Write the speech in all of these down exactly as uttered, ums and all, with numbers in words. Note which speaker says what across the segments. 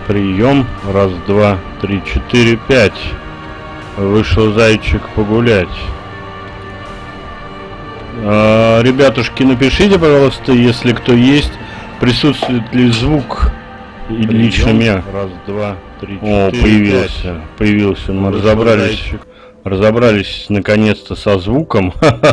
Speaker 1: Прием. Раз, два, три, четыре, пять. Вышел зайчик погулять. А, ребятушки, напишите, пожалуйста, если кто есть, присутствует ли звук и лично меня. Раз, два, три, четыре. О, появился. пять. Появился. Мы Вышел разобрались. Зайчик. Разобрались наконец-то со звуком.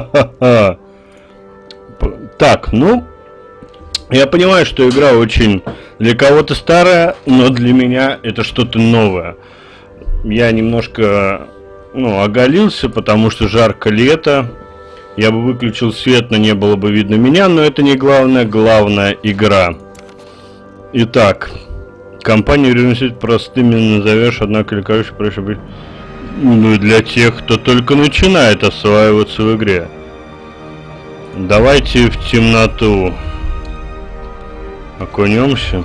Speaker 1: Так, ну, я понимаю, что игра очень для кого-то старая, но для меня это что-то новое. Я немножко, ну, оголился, потому что жарко лето. Я бы выключил свет, но не было бы видно меня, но это не главное, главная игра. Итак, компанию ревнует простыми назовешь, однако или короче проще быть. Ну и для тех, кто только начинает осваиваться в игре. Давайте в темноту окунемся.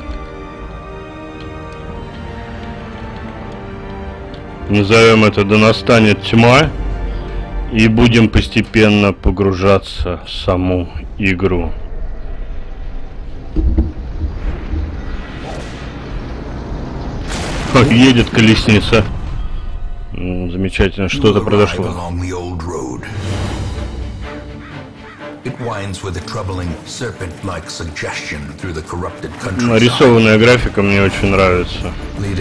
Speaker 1: Назовем это «Да настанет тьма». И будем постепенно погружаться в саму игру. О, едет колесница. Замечательно, что-то произошло. Нарисованная графика мне очень нравится.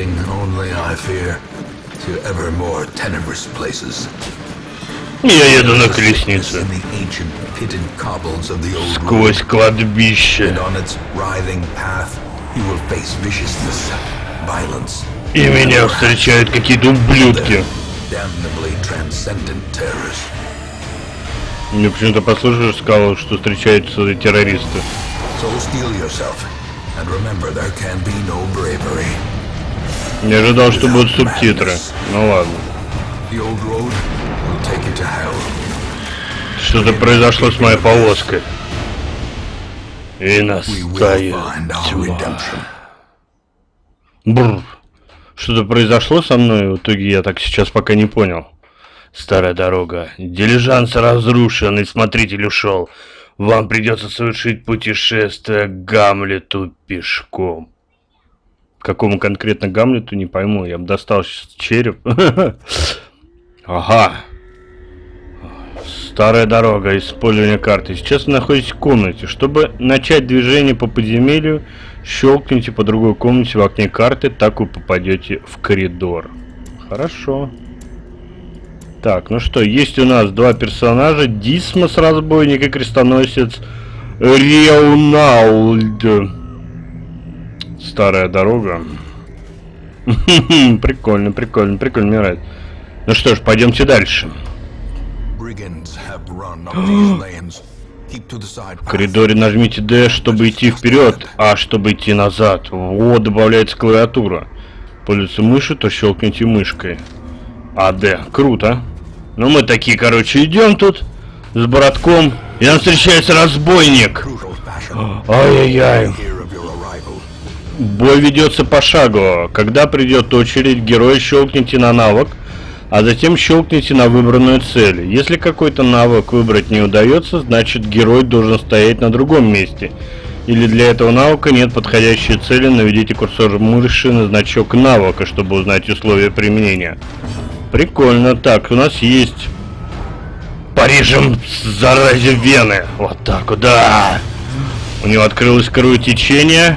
Speaker 1: Я еду на колеснице сквозь кладбище. И меня встречают какие-то ублюдки. Мне почему-то послушаешь, сказал, что встречаются террористы. Не ожидал, что будут субтитры. Ну ладно. Что-то произошло с моей повозкой. И настает тьма. Бррр. Что-то произошло со мной, в итоге я так сейчас пока не понял. Старая дорога. Дилижанс разрушен, и смотритель ушел. Вам придется совершить путешествие к Гамлету пешком. Какому конкретно Гамлету, не пойму. Я бы достал сейчас череп. Ага. Старая дорога, использование карты. Сейчас вы находитесь в комнате. Чтобы начать движение по подземелью, щелкните по другой комнате в окне карты, так вы попадете в коридор. Хорошо. Так, ну что, есть у нас два персонажа. Дисмос, разбойник, и крестоносец Реуналд. Старая дорога. Прикольно, прикольно, прикольно, мне нравится. Ну что ж, пойдемте дальше. В коридоре нажмите D, чтобы идти вперед, А, чтобы идти назад. Вот, добавляется клавиатура. Пользуется мышью, то щелкните мышкой. А, D. Круто. Ну мы такие, короче, идем тут с братком, и нам встречается разбойник. Ай-яй-яй. Бой ведется пошагово. Когда придет очередь, героя щелкните на навык, а затем щелкните на выбранную цель. Если какой-то навык выбрать не удается, значит герой должен стоять на другом месте. Или для этого навыка нет подходящей цели, наведите курсор мыши на значок навыка, чтобы узнать условия применения. Прикольно. Так, у нас есть порежем заразе вены. Вот так вот, да. У него открылось кровотечение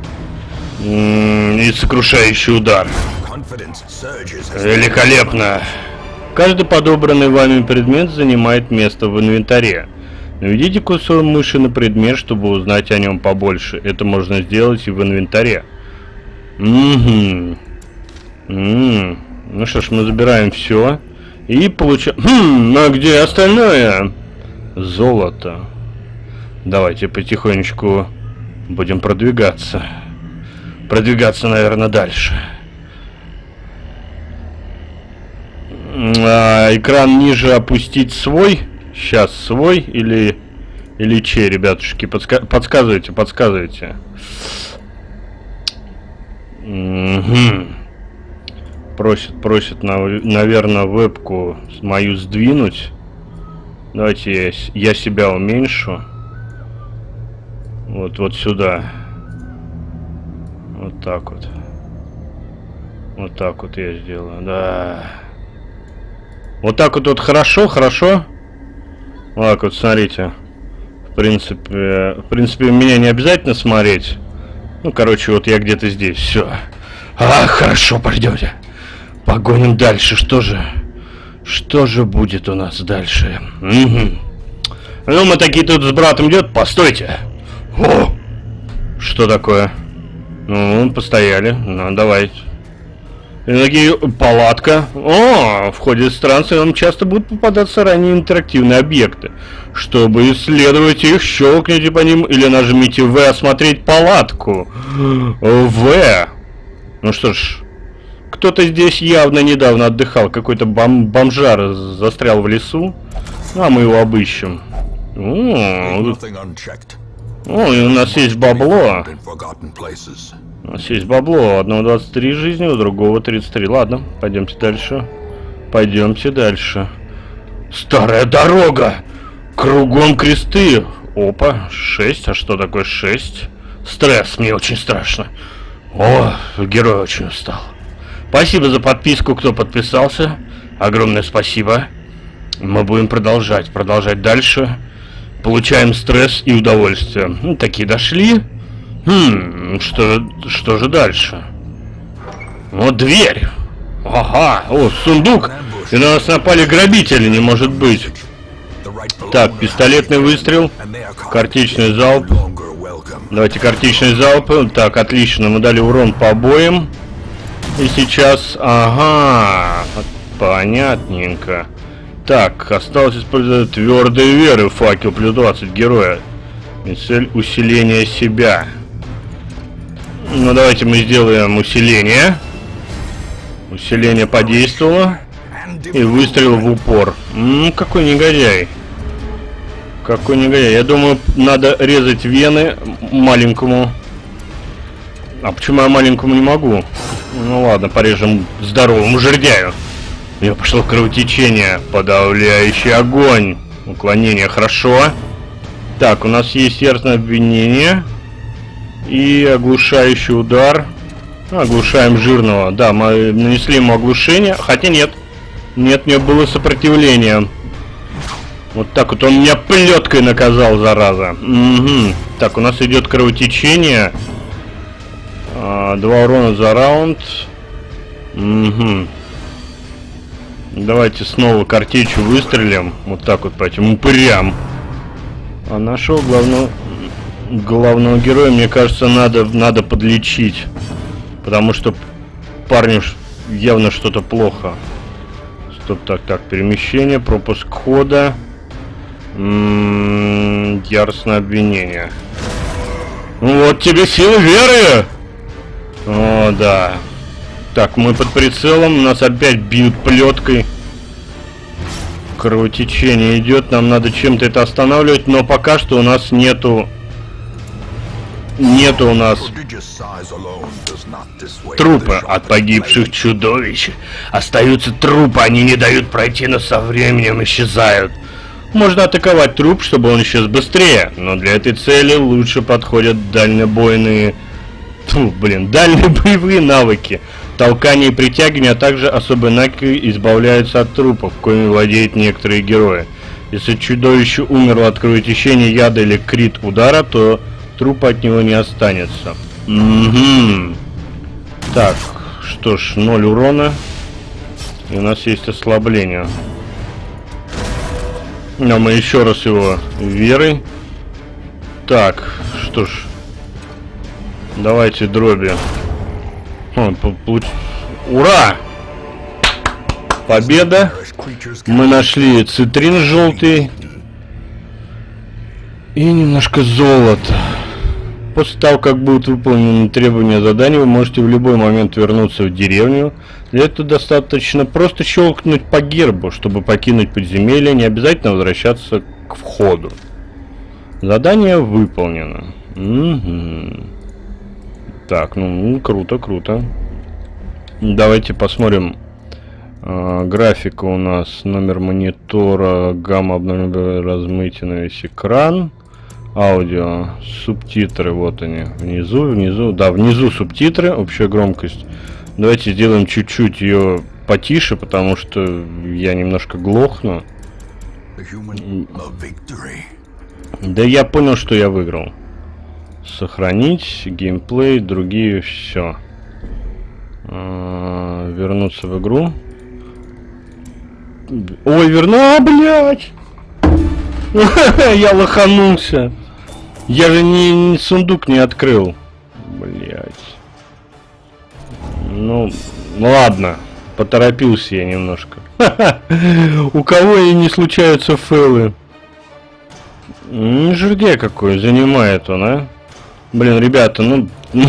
Speaker 1: и сокрушающий удар. Великолепно. Каждый подобранный вами предмет занимает место в инвентаре. Наведите курсор мыши на предмет, чтобы узнать о нем побольше. Это можно сделать и в инвентаре. Угу. М-м. Ну что ж, мы забираем все и получаем. Хм, а где остальное? Золото. Давайте потихонечку будем продвигаться. Продвигаться, наверное, дальше. А, экран ниже опустить свой. Сейчас свой или или че, ребятушки, подска подсказывайте, подсказывайте. Угу. Просит, просит, наверное, вебку мою сдвинуть. Давайте я, я себя уменьшу. Вот, вот сюда. Вот так вот. Вот так вот я сделаю, да. Вот так вот, вот хорошо, хорошо. Вот так вот, смотрите. В принципе, в принципе, меня не обязательно смотреть. Ну, короче, вот я где-то здесь, все. А, хорошо, пойдете. Погоним дальше, что же? Что же будет у нас дальше? Угу. Ну, мы такие тут с братом идет. Постойте. О! Что такое? Ну, постояли. Ну, давайте. И такие, палатка. О, в ходе странствия нам часто будут попадаться ранее интерактивные объекты. Чтобы исследовать их, щелкните по ним или нажмите В осмотреть палатку. В. Ну что ж, кто-то здесь явно недавно отдыхал. Какой-то бом бомжар застрял в лесу. А мы его обыщем. О, О, и у нас есть бабло. У нас есть бабло. У одного двадцать три жизни, у другого тридцать три. Ладно, пойдемте дальше. Пойдемте дальше. Старая дорога. Кругом кресты. Опа, шесть. А что такое шесть? Стресс, мне очень страшно. О, герой очень устал. Спасибо за подписку, кто подписался. Огромное спасибо. Мы будем продолжать, продолжать дальше. Получаем стресс и удовольствие. Ну, такие дошли. Хм, что, что же дальше? Вот дверь. Ага, о, сундук. И на нас напали грабители, не может быть. Так, пистолетный выстрел. Картечный залп. Давайте картечный залп. Так, отлично, мы дали урон по обоим. И сейчас, ага, понятненько. Так, осталось использовать твердые веры. Факел плюс двадцать героя. И цель усиления себя. Ну, давайте мы сделаем усиление. Усиление подействовало. И выстрел в упор. Ммм, какой негодяй. Какой негодяй. Я думаю, надо резать вены маленькому. А почему я маленькому не могу? Ну ладно, порежем здоровому жердяю. У меня пошло кровотечение. Подавляющий огонь. Уклонение, хорошо. Так, у нас есть яростное обвинение. И оглушающий удар. Оглушаем жирного. Да, мы нанесли ему оглушение. Хотя нет. Нет, не было сопротивления. Вот так вот он меня плеткой наказал, зараза. Угу. Так, у нас идет кровотечение. А, два урона за раунд. Угу. Давайте снова картечью выстрелим. Вот так вот по этим упырям. А нашего главного, главного героя, мне кажется, надо, надо подлечить. Потому что парню явно что-то плохо. Стоп, так, так, перемещение, пропуск хода. М-м, яростное обвинение. Вот тебе сила веры! О, да. Так, мы под прицелом, нас опять бьют плеткой. Кровотечение идет, нам надо чем-то это останавливать, но пока что у нас нету... Нету у нас трупы от погибших чудовищ. Остаются трупы, они не дают пройти, но со временем исчезают. Можно атаковать труп, чтобы он исчез быстрее, но для этой цели лучше подходят дальнобойные... Фу, блин, дальние боевые навыки. Толкание и притягивание, а также особые навыки избавляются от трупов, коими владеют некоторые герои. Если чудовище умерло от кровотечения, яда или крит удара, то трупа от него не останется. Угу. Так, что ж, ноль урона. И у нас есть ослабление. Но мы еще раз его верой. Так, что ж. Давайте дроби. О, ура! Победа! Мы нашли цитрин желтый. И немножко золота. После того, как будут выполнены требования задания, вы можете в любой момент вернуться в деревню. Для этого достаточно просто щелкнуть по гербу, чтобы покинуть подземелье, не обязательно возвращаться к входу. Задание выполнено. Угу. Так, ну, круто, круто. Давайте посмотрим. А, графика у нас, номер монитора, гамма обновления, размытие на весь экран. Аудио, субтитры, вот они, внизу, внизу, да, внизу субтитры, общая громкость Давайте сделаем чуть-чуть ее потише, потому что я немножко глохну. Да я понял, что я выиграл. Сохранить, геймплей, другие, все. А, вернуться в игру. Ой, верну, а, блядь! Я лоханулся. Я же не, не сундук не открыл. Блядь. Ну, ладно. Поторопился я немножко. У кого и не случаются фейлы? Не жердя какой, занимает он, а? Блин, ребята, ну...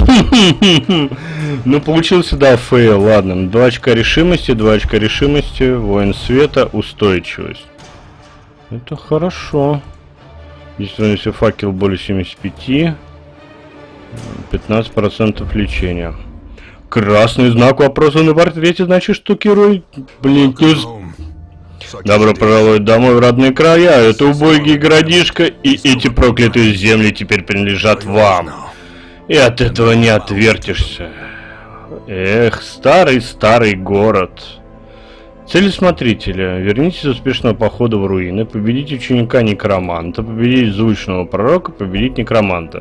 Speaker 1: ну, получился, да, фейл, ладно. Два очка решимости, два очка решимости, воин света, устойчивость. Это хорошо. Если факел более семидесяти пяти, пятнадцать процентов лечения. Красный знак вопроса на портрете, значит, что герой, блин, не... Добро пожаловать домой в родные края. Это убогий городишко, и эти проклятые земли теперь принадлежат вам. И от этого не отвертишься. Эх, старый-старый город. Цели смотрителя. Вернитесь из успешного похода в руины, победить ученика некроманта, победить звучного пророка, победить некроманта.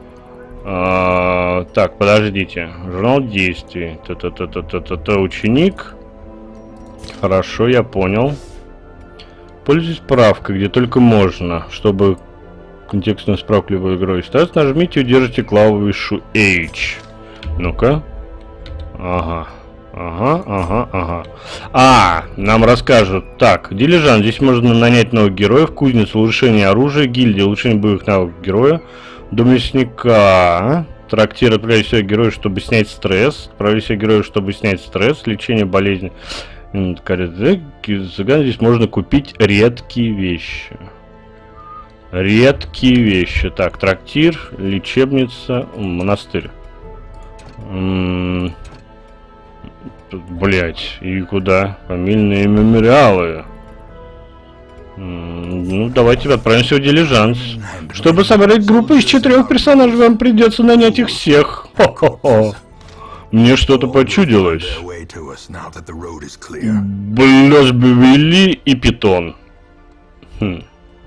Speaker 1: А, так, подождите. Журнал действий. Та-та-та-та-та-та. Ученик. Хорошо, я понял. Пользуйтесь справкой, где только можно, чтобы контекстную справку любой игрой ставить. Нажмите и удержите клавишу H. Ну-ка. Ага. Ага, ага, ага. А, нам расскажут. Так, дилижанс. Здесь можно нанять новых героев. Кузница, улучшение оружия. Гильдия, улучшение боевых навыков героя. Дом мясника. Трактир, отправить всех героев, чтобы снять стресс. Отправить всех героев, чтобы снять стресс. Лечение болезни. Здесь можно купить редкие вещи. Редкие вещи. Так, трактир, лечебница, монастырь. М-м- Блять, и куда? Фамильные мемориалы. М-м- ну, давайте отправимся в дилижанс. Чтобы собрать группу из четырех персонажей, вам придется нанять их всех. Хо-хо-хо. Мне что-то почудилось. Блёсбевели и питон. Хм.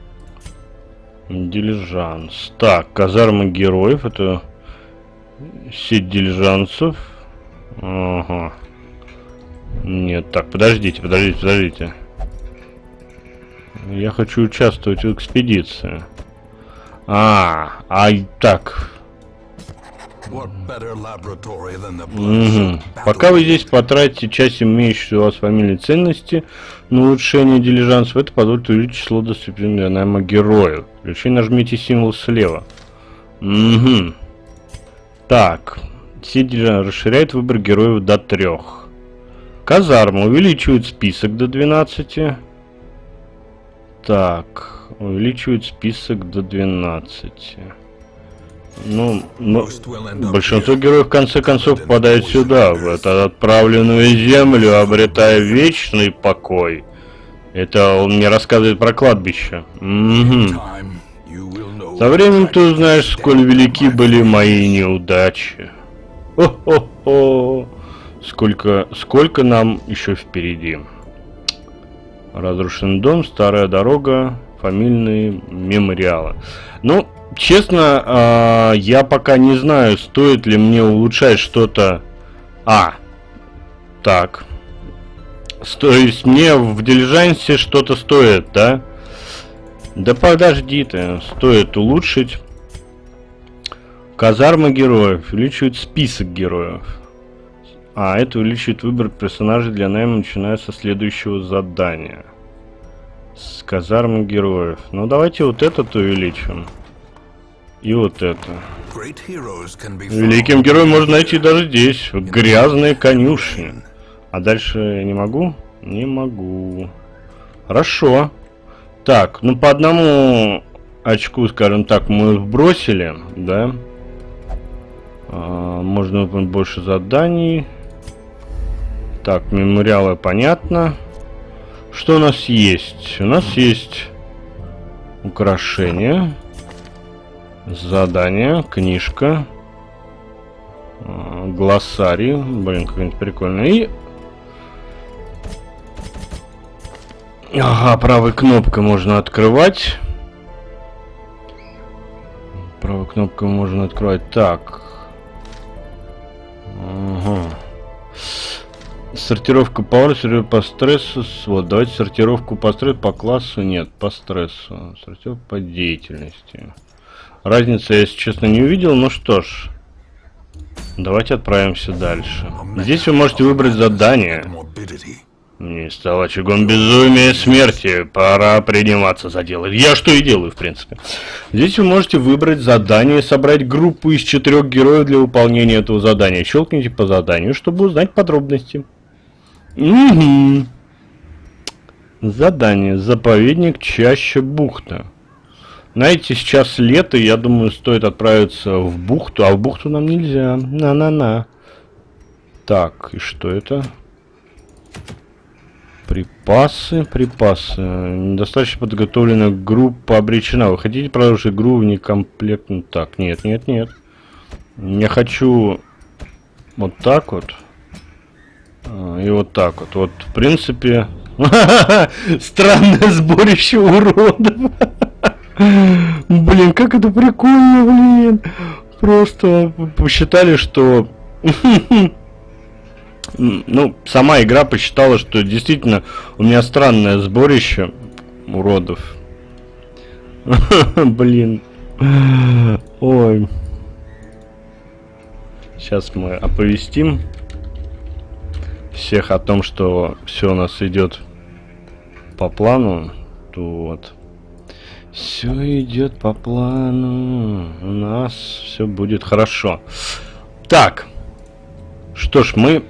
Speaker 1: Дилижанс. Так, казармы героев. Это сеть дилижансов. Ага. Нет, так, подождите, подождите, подождите. Я хочу участвовать в экспедиции. А, а, так. Угу. Пока вы здесь потратите часть имеющейся у вас фамильной ценности на улучшение дилижансов, это позволит увеличить число дисциплин для найма героев. Ключи нажмите символ слева. Угу. Так. Сеть дилижансов расширяет выбор героев до трех. Казарма увеличивает список до двенадцати. Так. Увеличивает список до двенадцати. Ну, ну, большинство героев в конце концов попадает сюда, в эту отправленную землю, обретая вечный покой. Это он мне рассказывает про кладбище. Угу. Со временем ты узнаешь, сколь велики были мои неудачи. Хо-хо-хо. Сколько, сколько нам еще впереди. Разрушенный дом, старая дорога, фамильные мемориалы. Ну, честно, э, я пока не знаю, стоит ли мне улучшать что-то. А, так. То есть мне в дилижансе что-то стоит, да? Да подожди ты, стоит улучшить. Казарма героев. Увеличивает список героев. А, это увеличивает выбор персонажей для найма, начиная со следующего задания. С казармы героев. Ну, давайте вот этот увеличим. И вот это. Великим героем можно найти даже здесь, в грязной конюшне. А дальше я не могу? Не могу. Хорошо. Так, ну по одному очку, скажем так, мы вбросили, да? А, можно выполнить больше заданий. Так, мемориалы понятно. Что у нас есть? У нас есть украшения. Задание, книжка. глоссарий. Блин, какой-нибудь прикольный. И... Ага, правой кнопкой можно открывать. Правой кнопкой можно открывать. Так. Ага. Сортировка по уровню, по стрессу. Вот, давайте сортировку по стрессу, по классу нет, по стрессу. Сортировка по деятельности. Разницы я, если честно, не увидел. Ну что ж, давайте отправимся дальше. Здесь вы можете выбрать задание. Не стал очагом безумия смерти. Пора приниматься за дело. Я что и делаю, в принципе. Здесь вы можете выбрать задание, собрать группу из четырех героев для выполнения этого задания. Щелкните по заданию, чтобы узнать подробности. Угу. Задание. Заповедник Чаща бухта. Знаете, сейчас лето, я думаю, стоит отправиться в бухту, а в бухту нам нельзя. На-на-на. Так, и что это? Припасы, припасы. Недостаточно подготовленная группа обречена. Вы хотите продолжить игру в некомплектном? Так, нет, нет, нет. Я хочу вот так вот. И вот так вот. Вот, в принципе... Странное сборище уродов. Блин, как это прикольно, блин. Просто посчитали, что... Ну, сама игра посчитала, что действительно у меня странное сборище уродов. Блин. Ой. Сейчас мы оповестим всех о том, что все у нас идет по плану. Вот. Все идет по плану. У нас все будет хорошо. Так. Что ж, мы...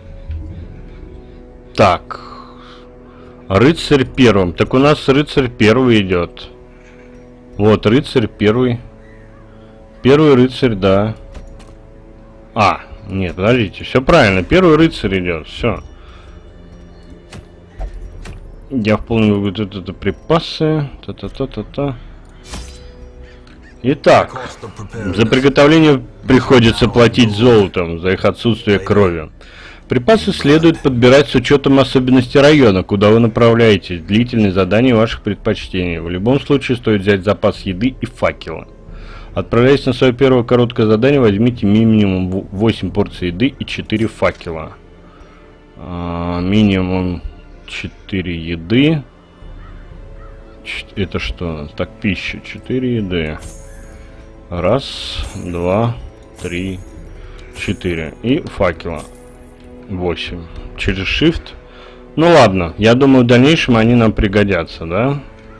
Speaker 1: Так. Рыцарь первым. Так у нас рыцарь первый идет. Вот, рыцарь первый. Первый рыцарь, да. А, нет, подождите. Все правильно. Первый рыцарь идет. Все. Я вполне вот это, это припасы. Та-та-та-та-та. Итак, за приготовление приходится платить золотом, за их отсутствие крови. Припасы следует подбирать с учетом особенностей района, куда вы направляетесь, длительные задания ваших предпочтений. В любом случае стоит взять запас еды и факела. Отправляясь на свое первое короткое задание, возьмите минимум восемь порций еды и четыре факела. А, минимум четыре еды. Ч это что? Так, пища. четыре еды. Раз, два, три, четыре. И факела. восемь. Через Shift. Ну ладно, я думаю, в дальнейшем они нам пригодятся, да?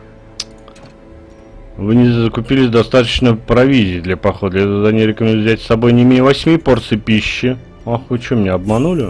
Speaker 1: Вы не закупились достаточно провизии для похода. Для этого задания рекомендую взять с собой не менее восьми порций пищи. Ах, вы что, меня обманули?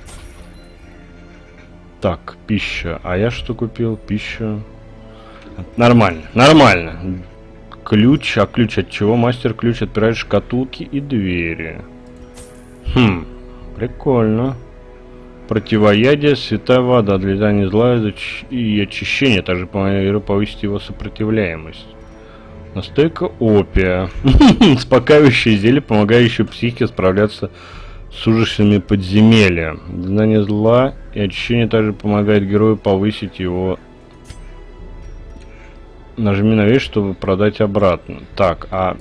Speaker 1: Так, пища. А я что купил? Пища. Нормально, нормально. Ключ. А ключ от чего? Мастер-ключ отпирает шкатулки и двери. Хм. Прикольно. Противоядие, святая вода для изгнания зла и очищения, также помогает повысить его сопротивляемость. Настойка опия. Успокаивающее зелье, помогающее психике справляться с ужасами подземелья. Изгнание зла и очищение также помогает герою повысить его. Нажми на вещь, чтобы продать обратно. Так, а...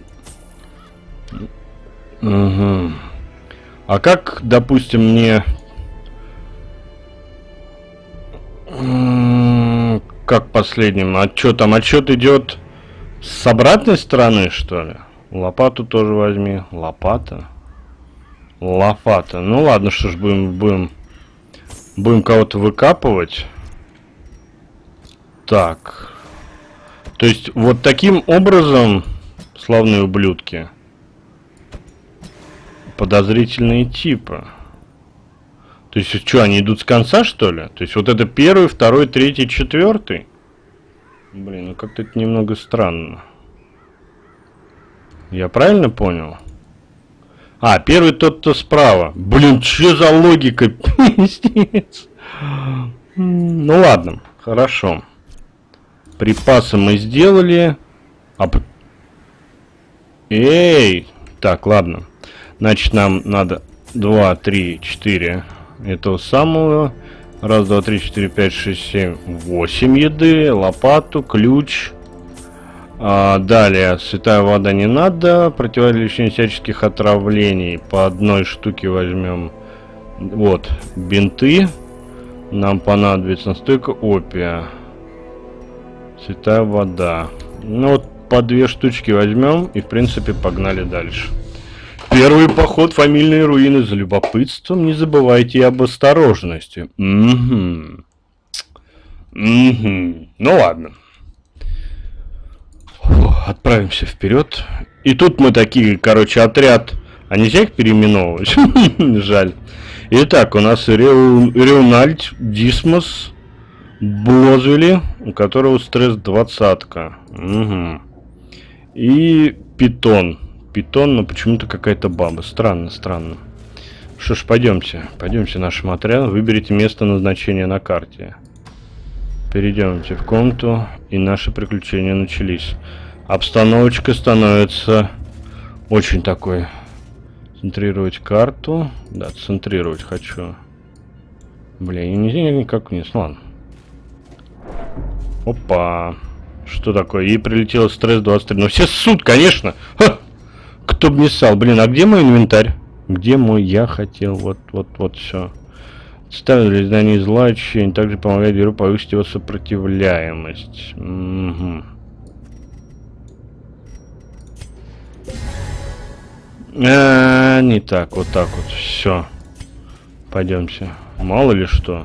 Speaker 1: Угу. А как, допустим, мне... Как последним? Отчет там, отчет идет с обратной стороны, что ли? Лопату тоже возьми. Лопата? Лопата. Ну ладно, что ж, будем, будем, будем кого-то выкапывать. Так. То есть, вот таким образом, славные ублюдки, подозрительные типы. То есть, что, они идут с конца, что ли? То есть, вот это первый, второй, третий, четвертый? Блин, ну как-то это немного странно. Я правильно понял? А, первый тот, кто справа. Блин, что за логика? Пиздец. Ну ладно, хорошо. Припасы мы сделали. А... Эй! Так, ладно. Значит, нам надо два, три, четыре этого самого. Раз, два, три, четыре, пять, шесть, семь, восемь еды, лопату, ключ. А, далее, святая вода не надо. Противолечение всяческих отравлений. По одной штуке возьмем. Вот, бинты. Нам понадобится настойка опия. Святая вода. Ну вот, по две штучки возьмем. И, в принципе, погнали дальше. Первый поход, фамильные руины. За любопытством не забывайте об осторожности. Угу. Угу. Ну ладно. Фу, отправимся вперед. И тут мы такие, короче, отряд. А нельзя их переименовывать? Жаль. Итак, у нас Реу... Реунальд, Дисмос, Блозвели, у которого стресс двадцатка. Угу. И Питон. Питон, но почему-то какая-то баба. Странно, странно. Что ж, пойдемте. Пойдемте нашим отрядом. Выберите место назначения на карте. Перейдемте в комнату. И наши приключения начались. Обстановочка становится очень такой. Центрировать карту. Да, центрировать хочу. Блин, нельзя никак вниз. Ну ладно. Опа. Что такое? Ей прилетело стресс двадцать три. Ну все ссут, конечно. Ха! Кто бы не ссал. Блин, а где мой инвентарь? Где мой? Я хотел. Вот, вот, вот, все. Ставили здание зла, ощущение. Также помогает герою повысить его сопротивляемость. Угу. А, не так, вот так вот. Все. Пойдемте. Мало ли что.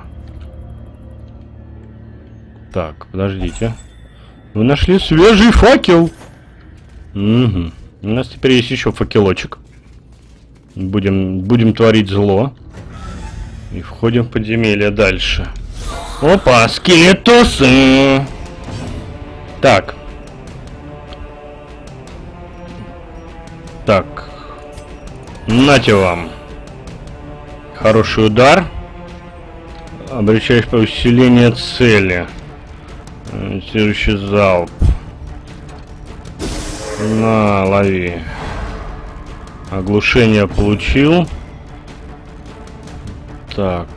Speaker 1: Так, подождите. Вы нашли свежий факел. Угу. У нас теперь есть еще факелочек. Будем, будем творить зло. И входим в подземелье дальше. Опа, скелетосы! Так. Так. Нате вам. Хороший удар. Обращаешь по усилению цели. Следующий залп. На, лови. Оглушение получил. Так.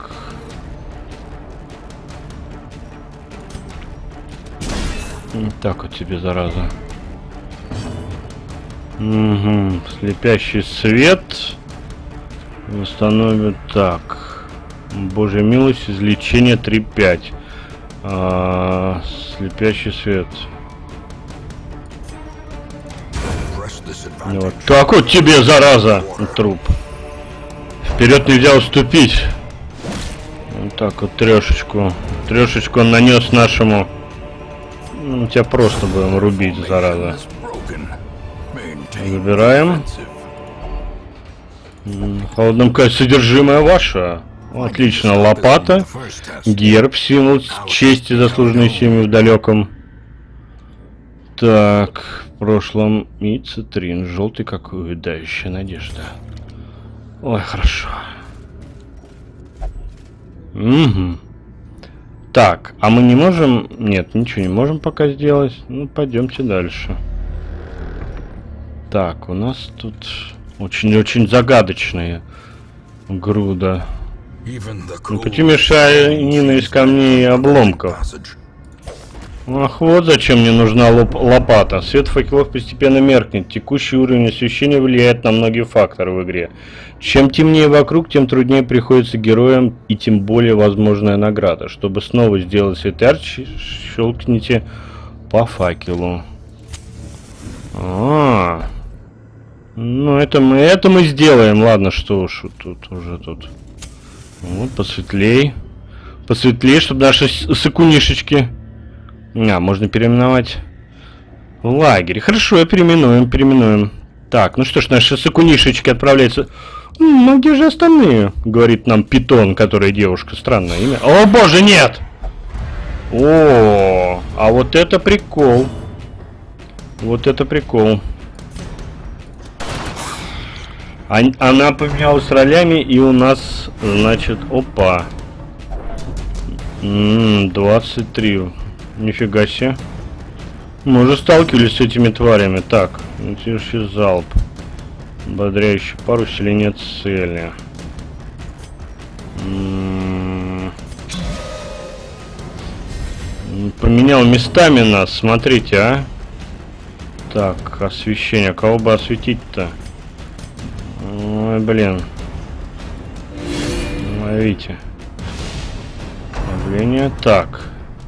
Speaker 1: Так вот тебе, зараза. Угу. Слепящий свет. Восстановит. Так. Божья милость. Излечение три пять. А, слепящий свет. Вот так вот тебе, зараза, труп. Вперед нельзя уступить. Вот так вот трешечку. Трешечку он нанес нашему. Ну, тебя просто будем рубить, зараза. Забираем. Холодном качестве содержимое ваше. Отлично, лопата. Герб, символ чести, заслуженной семьи в далеком. Так, в прошлом и цитрин, желтый, как увядающая надежда. Ой, хорошо. Угу. Так, а мы не можем... Нет, ничего не можем пока сделать. Ну, пойдемте дальше. Так, у нас тут очень-очень загадочная груда. Ну, пути мешанина из камней и обломков. Ах, вот зачем мне нужна лоп лопата. Свет факелов постепенно меркнет. Текущий уровень освещения влияет на многие факторы в игре. Чем темнее вокруг, тем труднее приходится героям и тем более возможная награда. Чтобы снова сделать свет ярче, щелкните по факелу. А, -а, -а. Ну это мы, это мы сделаем. Ладно, что уж тут уже тут. Вот посветлей, посветлей, чтобы наши сыкунишечки. А, можно переименовать лагерь. Хорошо, переименуем, переименуем. Так, ну что ж, наши сыкунишечки отправляются. Ну, где же остальные? Говорит нам Питон, которая девушка. Странное имя. О, боже, нет! О, а вот это прикол. Вот это прикол. Она поменялась ролями, и у нас, значит, опа. М-м, двадцать три. Нифига себе. Мы уже сталкивались с этими тварями. Так, следующий залп. Бодряющий пар, усиление цели. М-м- Поменял местами нас, смотрите, а. Так, освещение. Кого бы осветить-то? Ой, блин. Ловите. Давление. Так.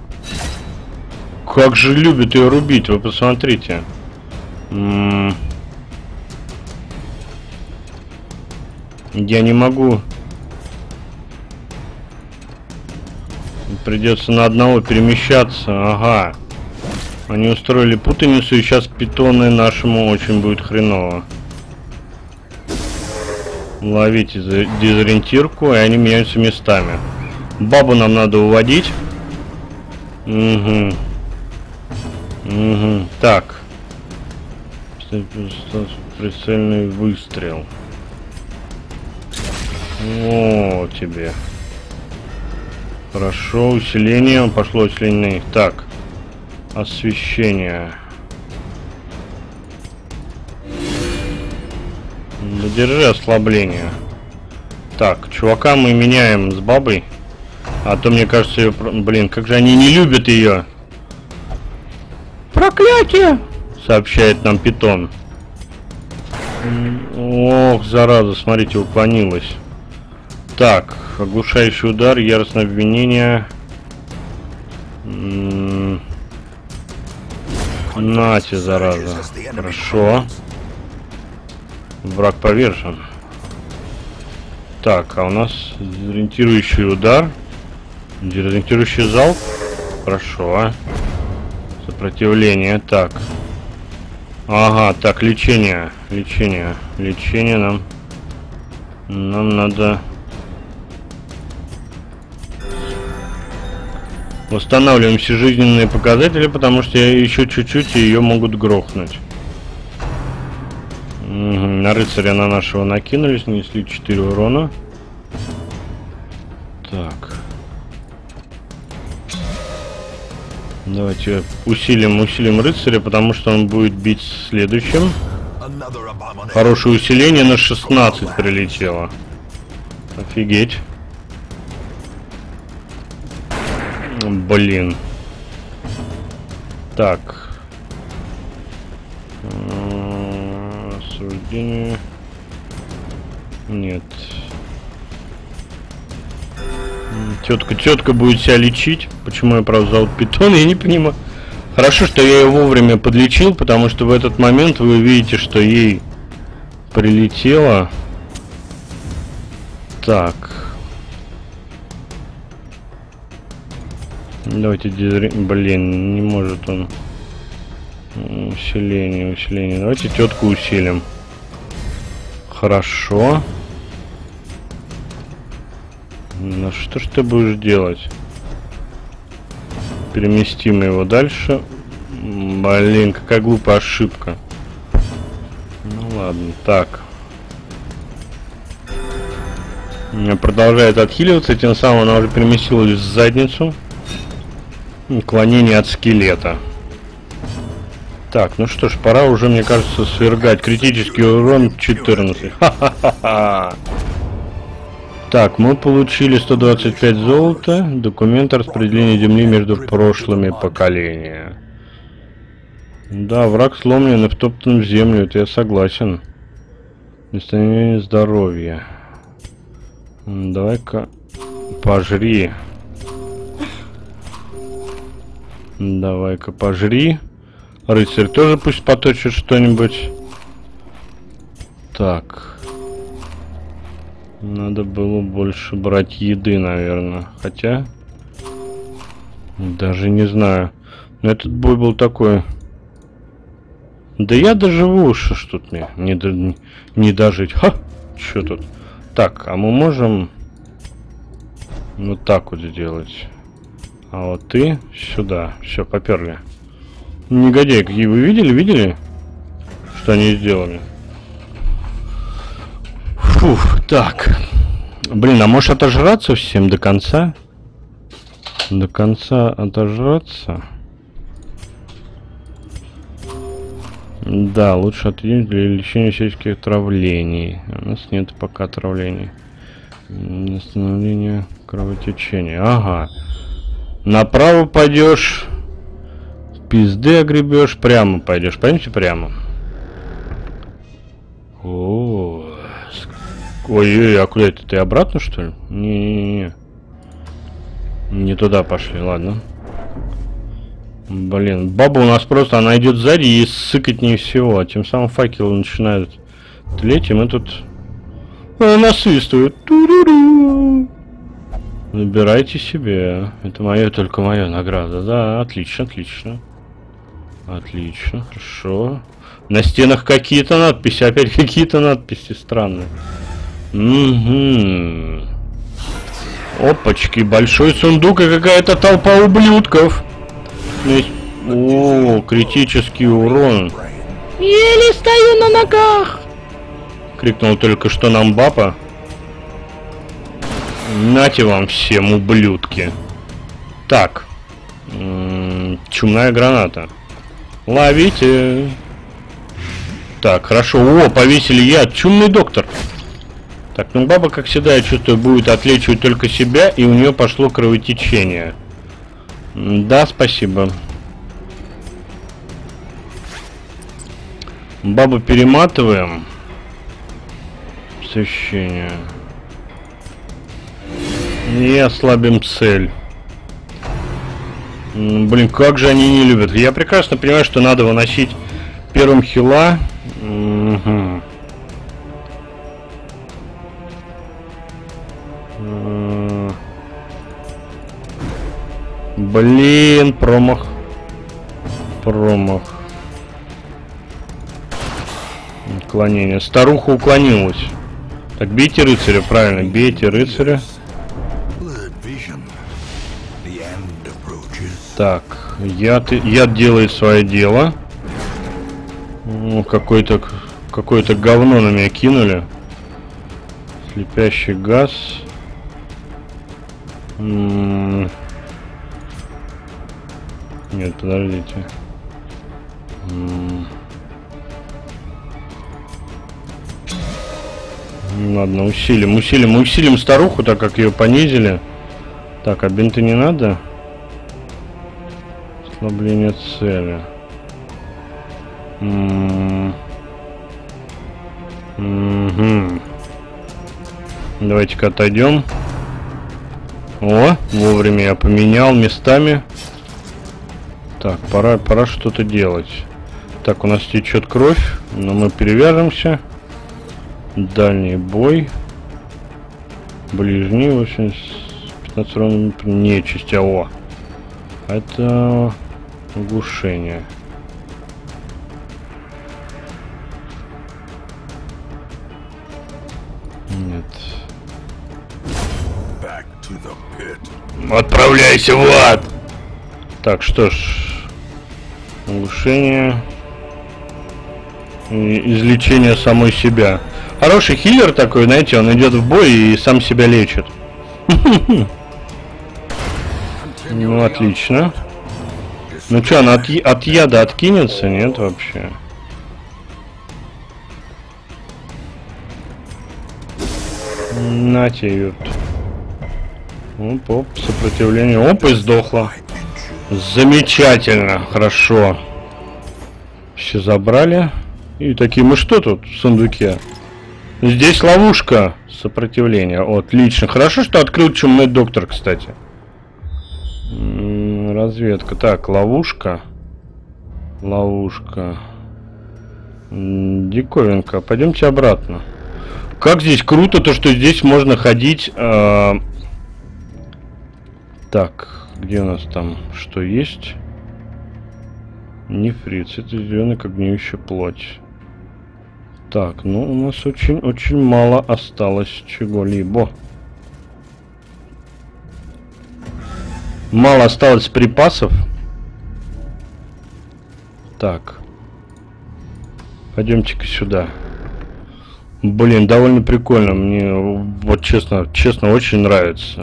Speaker 1: Как же любит ее рубить, вы посмотрите. М-м- Я не могу. Придется на одного перемещаться. Ага. Они устроили путаницу, и сейчас питоны нашему очень будет хреново. Ловите дезориентирку, и они меняются местами. Бабу нам надо уводить. Угу. Угу. Так. Прицельный выстрел. О, тебе. Хорошо, усиление. Пошло усиление. Так. Освещение. Задержи ослабление. Так, чувака мы меняем с бабой. А то, мне кажется, ее... Блин, как же они не любят ее. Проклятие! Сообщает нам питон. Ох, зараза, смотрите, уклонилась. Так, оглушающий удар, яростное обвинение. М-м- Нате, зараза. Хорошо. Враг повержен. Так, а у нас дезориентирующий удар. Дезориентирующий залп. Хорошо. Сопротивление. Так. Ага, так, лечение. Лечение. Лечение нам. Нам надо... Восстанавливаем все жизненные показатели, потому что еще чуть-чуть и ее могут грохнуть. Угу. На рыцаря на нашего накинулись, нанесли четыре урона. Так. Давайте усилим, усилим рыцаря, потому что он будет бить следующим. Хорошее усиление на шестнадцать прилетело. Офигеть. Блин. Так. Осуждение. Нет. Тетка, тетка будет себя лечить. Почему я, правда, зовут питон, я не понимаю. Хорошо, что я ее вовремя подлечил, потому что в этот момент вы увидите, что ей прилетело. Так. Давайте дезори... Блин, не может он. Усиление, усиление. Давайте тетку усилим. Хорошо. Ну что ж ты будешь делать? Переместим его дальше. Блин, какая глупая ошибка. Ну ладно, так. Продолжает отхиливаться, тем самым она уже переместилась в задницу. Уклонение от скелета. Так, ну что ж, пора уже, мне кажется, свергать. Критический урон четырнадцать. Ха-ха-ха-ха. Так, мы получили сто двадцать пять золота. Документ распределения земли между прошлыми поколениями. Да, враг сломлен и втоптан в землю, это я согласен. Восстановление здоровья. Давай-ка пожри. Давай-ка пожри. Рыцарь тоже пусть поточит что-нибудь. Так. Надо было больше брать еды, наверное. Хотя... Даже не знаю. Но этот бой был такой... Да я доживу уж, что тут мне не, до... не дожить. Ха! Что тут? Так, а мы можем... Вот так вот сделать. А вот ты сюда. Все, поперли. Негодяи, какие вы видели? Видели? Что они сделали? Фух, так. Блин, а можешь отожраться всем до конца? До конца отожраться? Да, лучше отъедем для лечения всяческих отравлений. У нас нет пока отравлений. Остановление кровотечения. Ага. Направо пойдешь, пизды огребешь, прямо пойдешь. Пойдемте прямо. О, ой-ой, а куда это? Ты обратно, что ли? Не-не-не. Не туда пошли, ладно. Блин, баба у нас просто, она идет сзади и сыкать не всего. А тем самым факелы начинают тлеть, и мы тут насвистывают. Ту-ру-ру. Забирайте себе. Это мое, только моя награда. Да, отлично, отлично. Отлично, хорошо. На стенах какие-то надписи, опять какие-то надписи странные. Угу. Опачки, большой сундук и какая-то толпа ублюдков. О, критический урон. Еле стою на ногах. Крикнул только что нам баба. Нате вам всем, ублюдки. Так. М-м, чумная граната. Ловите. Так, хорошо. О, повесили яд. Чумный доктор. Так, ну баба, как всегда, я чувствую, будет отлечивать только себя, и у нее пошло кровотечение. Да, спасибо. Бабу перематываем. Освещение. И ослабим цель. Блин, как же они не любят. Я прекрасно понимаю, что надо выносить первым хила. Угу. Блин, промах. Промах. Уклонение. Старуха уклонилась. Так, бейте рыцаря, правильно, бейте рыцаря. Так, яд, яд делает свое дело. Ну, какой-то какое-то говно на меня кинули. Слепящий газ. М-м- Нет, подождите. М-м- Ладно, усилим, усилим, усилим старуху, так как ее понизили. Так, а бинты не надо? Ослабление цели. М-м- Угу. Давайте-ка отойдем. О, вовремя я поменял местами. Так, пора, пора что-то делать. Так, у нас течет кровь, но мы перевяжемся. Дальний бой. Ближний, восемьдесят, пятнадцать урона нечисти. О, это оглушение. Нет. Отправляйся в ад! Так, что ж. Оглушение. И излечение самой себя. Хороший хиллер такой, знаете, он идет в бой и сам себя лечит. Ну, отлично. Ну что, она от, от яда откинется? Нет, вообще. Нате, ёпт. Оп, оп, сопротивление. Оп, и сдохла. Замечательно, хорошо. Все забрали. И такие, мы что тут в сундуке? Здесь ловушка. Сопротивление. Отлично. Хорошо, что открыл чумной доктор, кстати. М-м, разведка. Так, ловушка. Ловушка. М-м, диковинка. Пойдемте обратно. Как здесь круто, то что здесь можно ходить. Э так, где у нас там что есть? Нефрит. Это зеленый, как гниющая плоть. Так, ну у нас очень-очень мало осталось чего-либо. Мало осталось припасов. Так. Пойдемте-ка сюда. Блин, довольно прикольно. Мне вот честно, честно, очень нравится.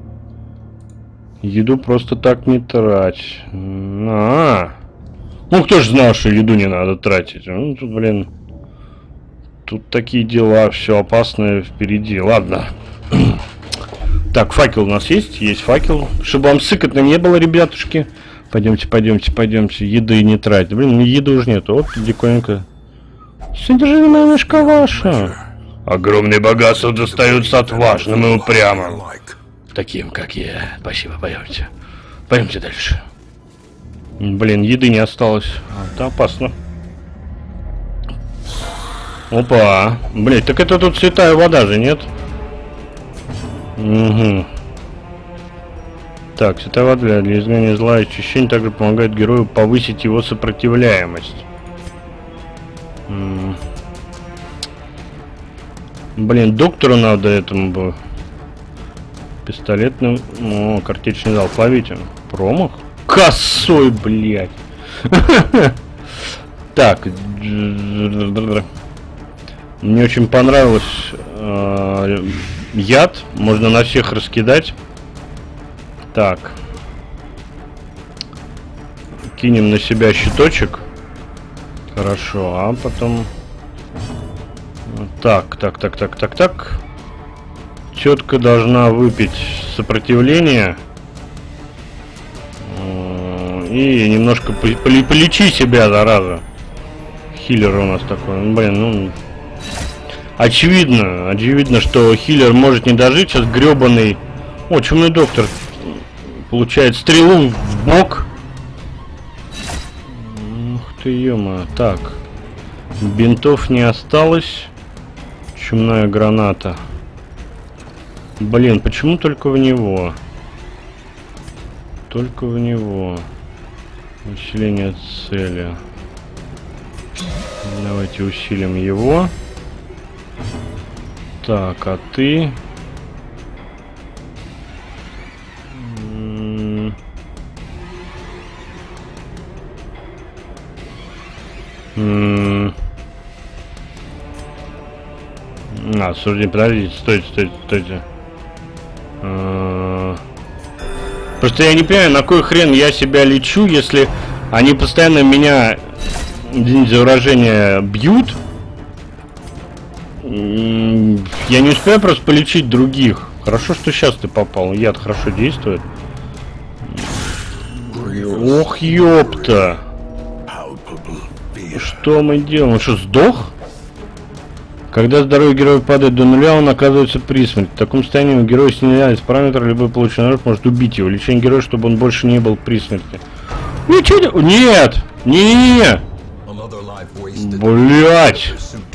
Speaker 1: Еду просто так не трать. А-а-а. Ну кто ж знал, что еду не надо тратить. Ну тут, блин. Тут такие дела, все опасное впереди. Ладно, Так, факел у нас есть? Есть факел. Чтобы вам сыкотно не было, ребятушки. Пойдемте, пойдемте, пойдемте. Еды не тратить. Блин, еды уже нет. Вот, диконько. Содержимое мешка ваша. Огромные богатства достаются отважным и упрямым. Таким, как я. Спасибо, пойдемте. Пойдемте дальше. Блин, еды не осталось. Это опасно. Опа. Блять, так это тут святая вода же, нет? Угу. Так, святая вода для изгнания зла и очищения также помогает герою повысить его сопротивляемость. М-м. Блин, доктору надо этому бы. Пистолетный... О, картечный зал. Плавите. Промах? Косой, блядь. Так. Мне очень понравилось э, яд. Можно на всех раскидать. Так. Кинем на себя щиточек. Хорошо, а потом... Так, так, так, так, так, так. Тетка должна выпить сопротивление. И немножко полечи себя, зараза. Хиллер у нас такой. Блин, ну... Очевидно, очевидно, что хиллер может не дожить. Сейчас гребаный... О, чумной доктор получает стрелу в бок. Ух ты, ё-моё. Так. Бинтов не осталось. Чумная граната. Блин, почему только в него? Только в него. Усиление цели. Давайте усилим его. Так, а ты... М-м-м. А, слушайте, подождите, стойте, стойте, стойте. А-а-а. Просто я не понимаю, на кой хрен я себя лечу, если они постоянно меня, извините за выражение, бьют. Я не успею просто полечить других. Хорошо, что сейчас ты попал. Яд хорошо действует. Ох, ёпта. Что мы делаем? Он что, сдох? Когда здоровье героя падает до нуля, он оказывается при смерти. В таком состоянии у героя снижается параметр, любой полученный нож может убить его. Лечение героя, чтобы он больше не был при смерти. Ничего. Нет! Не-не-не! Блять!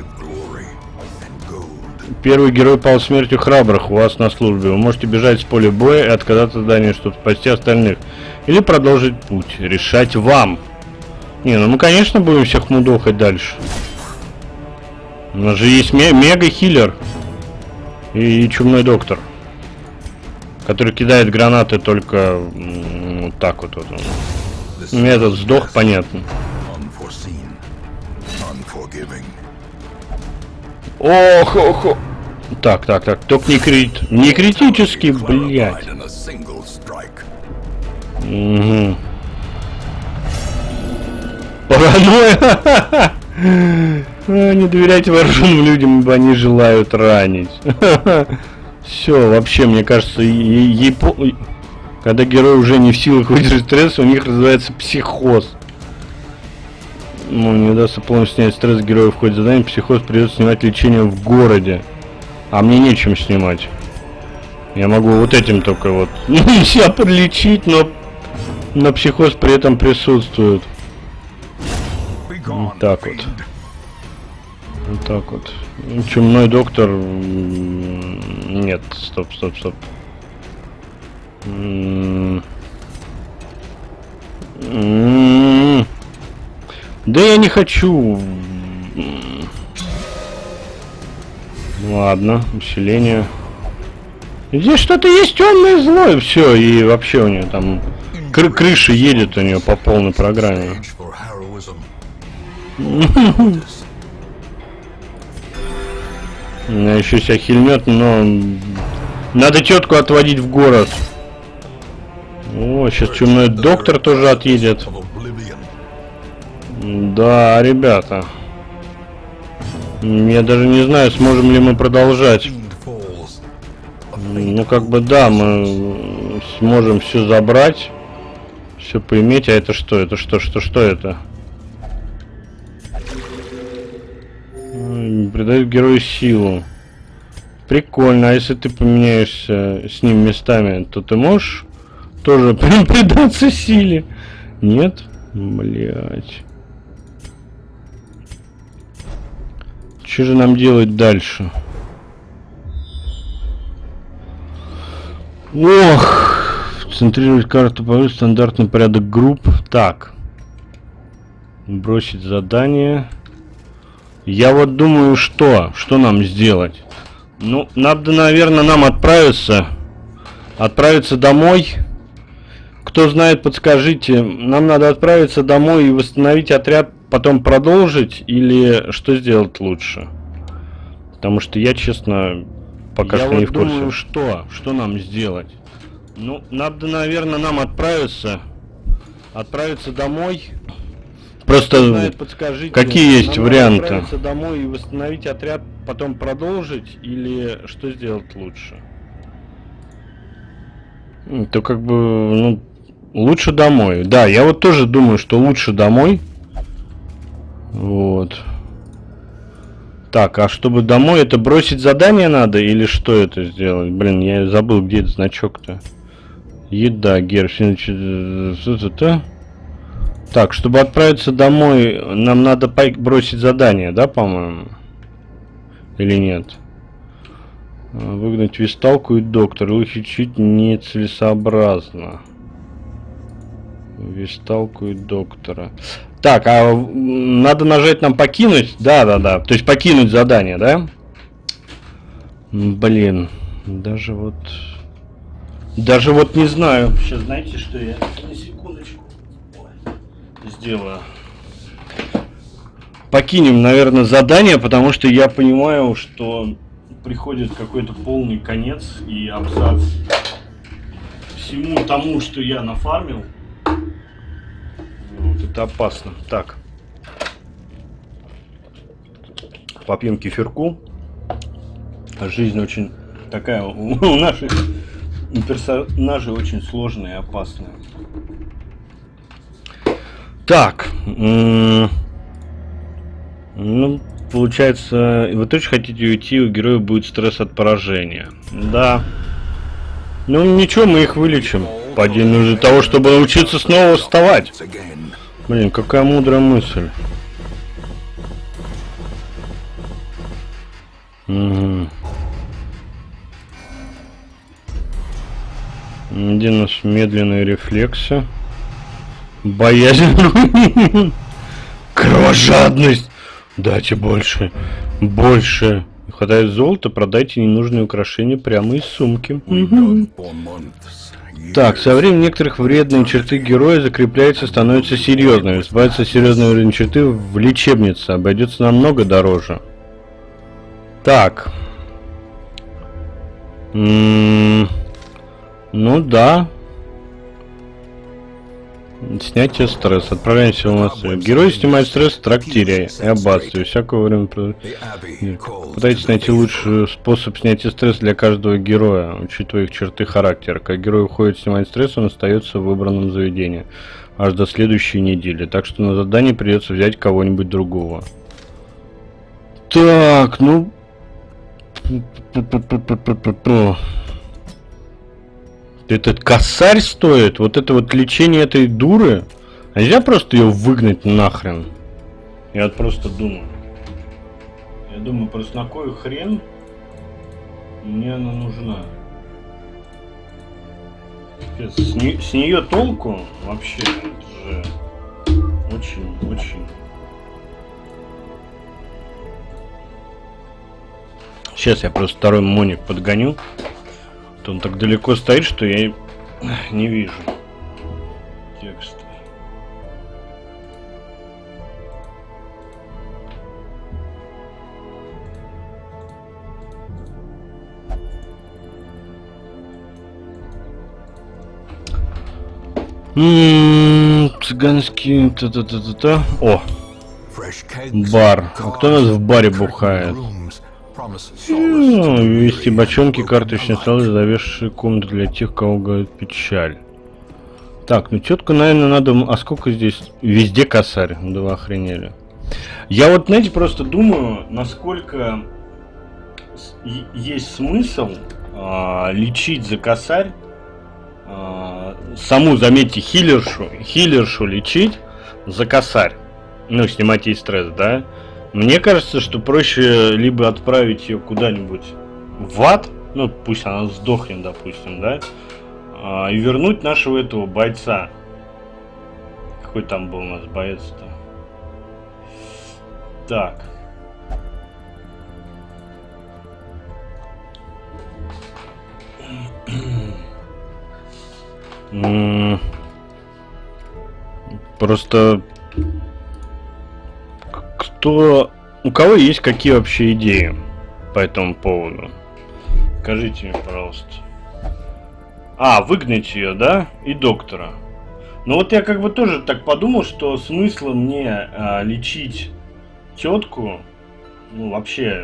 Speaker 1: Первый герой пал смертью храбрых у вас на службе. Вы можете бежать с поля боя и отказаться от задания, чтобы спасти остальных. Или продолжить путь. Решать вам. Не, ну мы, конечно, будем всех мудохать дальше. У нас же есть мега-хиллер. И, и чумной доктор. Который кидает гранаты только вот так вот. вот. Метод сдох, понятно. Ох, ох, ох. Так, так, так, только не крит. Не критически, блядь. Угу. Паранойя. Не доверяйте вооруженным людям, ибо они желают ранить. Все, вообще, мне кажется, ей... Когда герой уже не в силах выдержать стресс, у них развивается психоз. Ну, не удастся полностью снять стресс героя в ходе задания, психоз придется снимать лечение в городе. А мне нечем снимать. Я могу вот этим только вот себя подлечить, но но психоз при этом присутствует. Вот так вот. Вот так вот. Чумной доктор... Нет, стоп, стоп, стоп. Да я не хочу. Ладно, усиление. Здесь что-то есть темное злое, все, и вообще у нее там кры крыша едет у нее по полной программе. Она еще себя хильнет, но надо тетку отводить в город. О, сейчас чумной доктор тоже отъедет. Да, ребята. Я даже не знаю, сможем ли мы продолжать. Ну, как бы, да, мы сможем все забрать, все поиметь. А это что? Это что? Что? Что это? Придает герою силу. Прикольно. А если ты поменяешься с ним местами, то ты можешь тоже придаться силе? Нет? Блять. Что же нам делать дальше? Ох! Центрировать карту по стандартный порядок групп. Так. Бросить задание. Я вот думаю, что? Что нам сделать? Ну, надо, наверное, нам отправиться. Отправиться домой. Кто знает, подскажите. Нам надо отправиться домой и восстановить отряд, потом продолжить, или что сделать лучше? Потому что я, честно, пока что не в курсе. Я думаю, что? Что нам сделать? Ну, надо, наверное, нам отправиться. Отправиться домой. Просто знает, подскажите, какие есть нам варианты? Отправиться домой и восстановить отряд, потом продолжить, или что сделать лучше? То как бы, ну, лучше домой. Да, я вот тоже думаю, что лучше домой. Вот. Так, а чтобы домой, это бросить задание надо, или что это сделать? Блин, я забыл, где этот значок-то. Еда, герб. Так, чтобы отправиться домой, нам надо бросить задание, да, по-моему? Или нет? Выгнать висталку и доктора. Вылечить нецелесообразно. Висталку и доктора. Так, а надо нажать нам покинуть? Да, да, да. То есть покинуть задание, да? Блин. Даже вот... Даже вот не знаю. Сейчас знаете, что я... На секундочку. Сделаю. Покинем, наверное, задание, потому что я понимаю, что приходит какой-то полный конец и абзац всему тому, что я нафармил. Вот, это опасно. Так. Попьем кефирку. Жизнь очень такая у наших персонажей очень сложная и опасная. Так. Ну, получается, вы точно хотите уйти, у героя будет стресс от поражения. Да. Ну ничего, мы их вылечим. Пойди нужно для того, чтобы научиться снова вставать. Блин, какая мудрая мысль. Угу. Где у нас медленные рефлексы? Боязнь. Кровожадность. Дайте больше. Больше. Хватает золота, продайте ненужные украшения прямо из сумки. Так, со временем некоторых вредные черты героя закрепляются, становятся серьезными. Избавиться от серьезной вредной черты в лечебнице обойдется намного дороже. Так. М-м- ну да. Снятие стресса. Отправляемся в Москву. Герой снимает стресс в трактире и аббатстве. Всякое время. Пытайтесь найти лучший способ снятия стресса для каждого героя, учитывая их черты характера. Как герой уходит снимать стресс, он остается в выбранном заведении аж до следующей недели. Так что на задание придется взять кого-нибудь другого. Так, ну... Этот косарь стоит, вот это вот лечение этой дуры. А нельзя просто ее выгнать нахрен? Я вот просто думаю. Я думаю, просто на кой хрен мне она нужна? С, не, с нее толку вообще, это же очень, очень. Сейчас я просто второй моник подгоню. Он так далеко стоит, что я не вижу текста. Ммм, цыганский... Та-та-та-та-та. О! Бар. А кто у нас в баре бухает? Ну, ввести бочонки, карточные столы, завешившие комнаты для тех, кого говорит печаль. Так, ну тетку, наверное, надо... А сколько здесь? Везде косарь. Да вы охренели. Я вот, знаете, просто думаю, насколько есть смысл а, лечить за косарь. А, саму, заметьте, хилершу, хилершу лечить за косарь. Ну, снимать ей стресс, да? Мне кажется, что проще либо отправить ее куда-нибудь в ад, ну, пусть она сдохнет, допустим, да? И вернуть нашего этого бойца. Какой там был у нас боец-то? Так. Просто кто... У кого есть какие вообще идеи по этому поводу? Скажите мне, пожалуйста. А, выгнать ее, да? И доктора. Ну вот я как бы тоже так подумал, что смысла мне а, лечить тетку, ну вообще,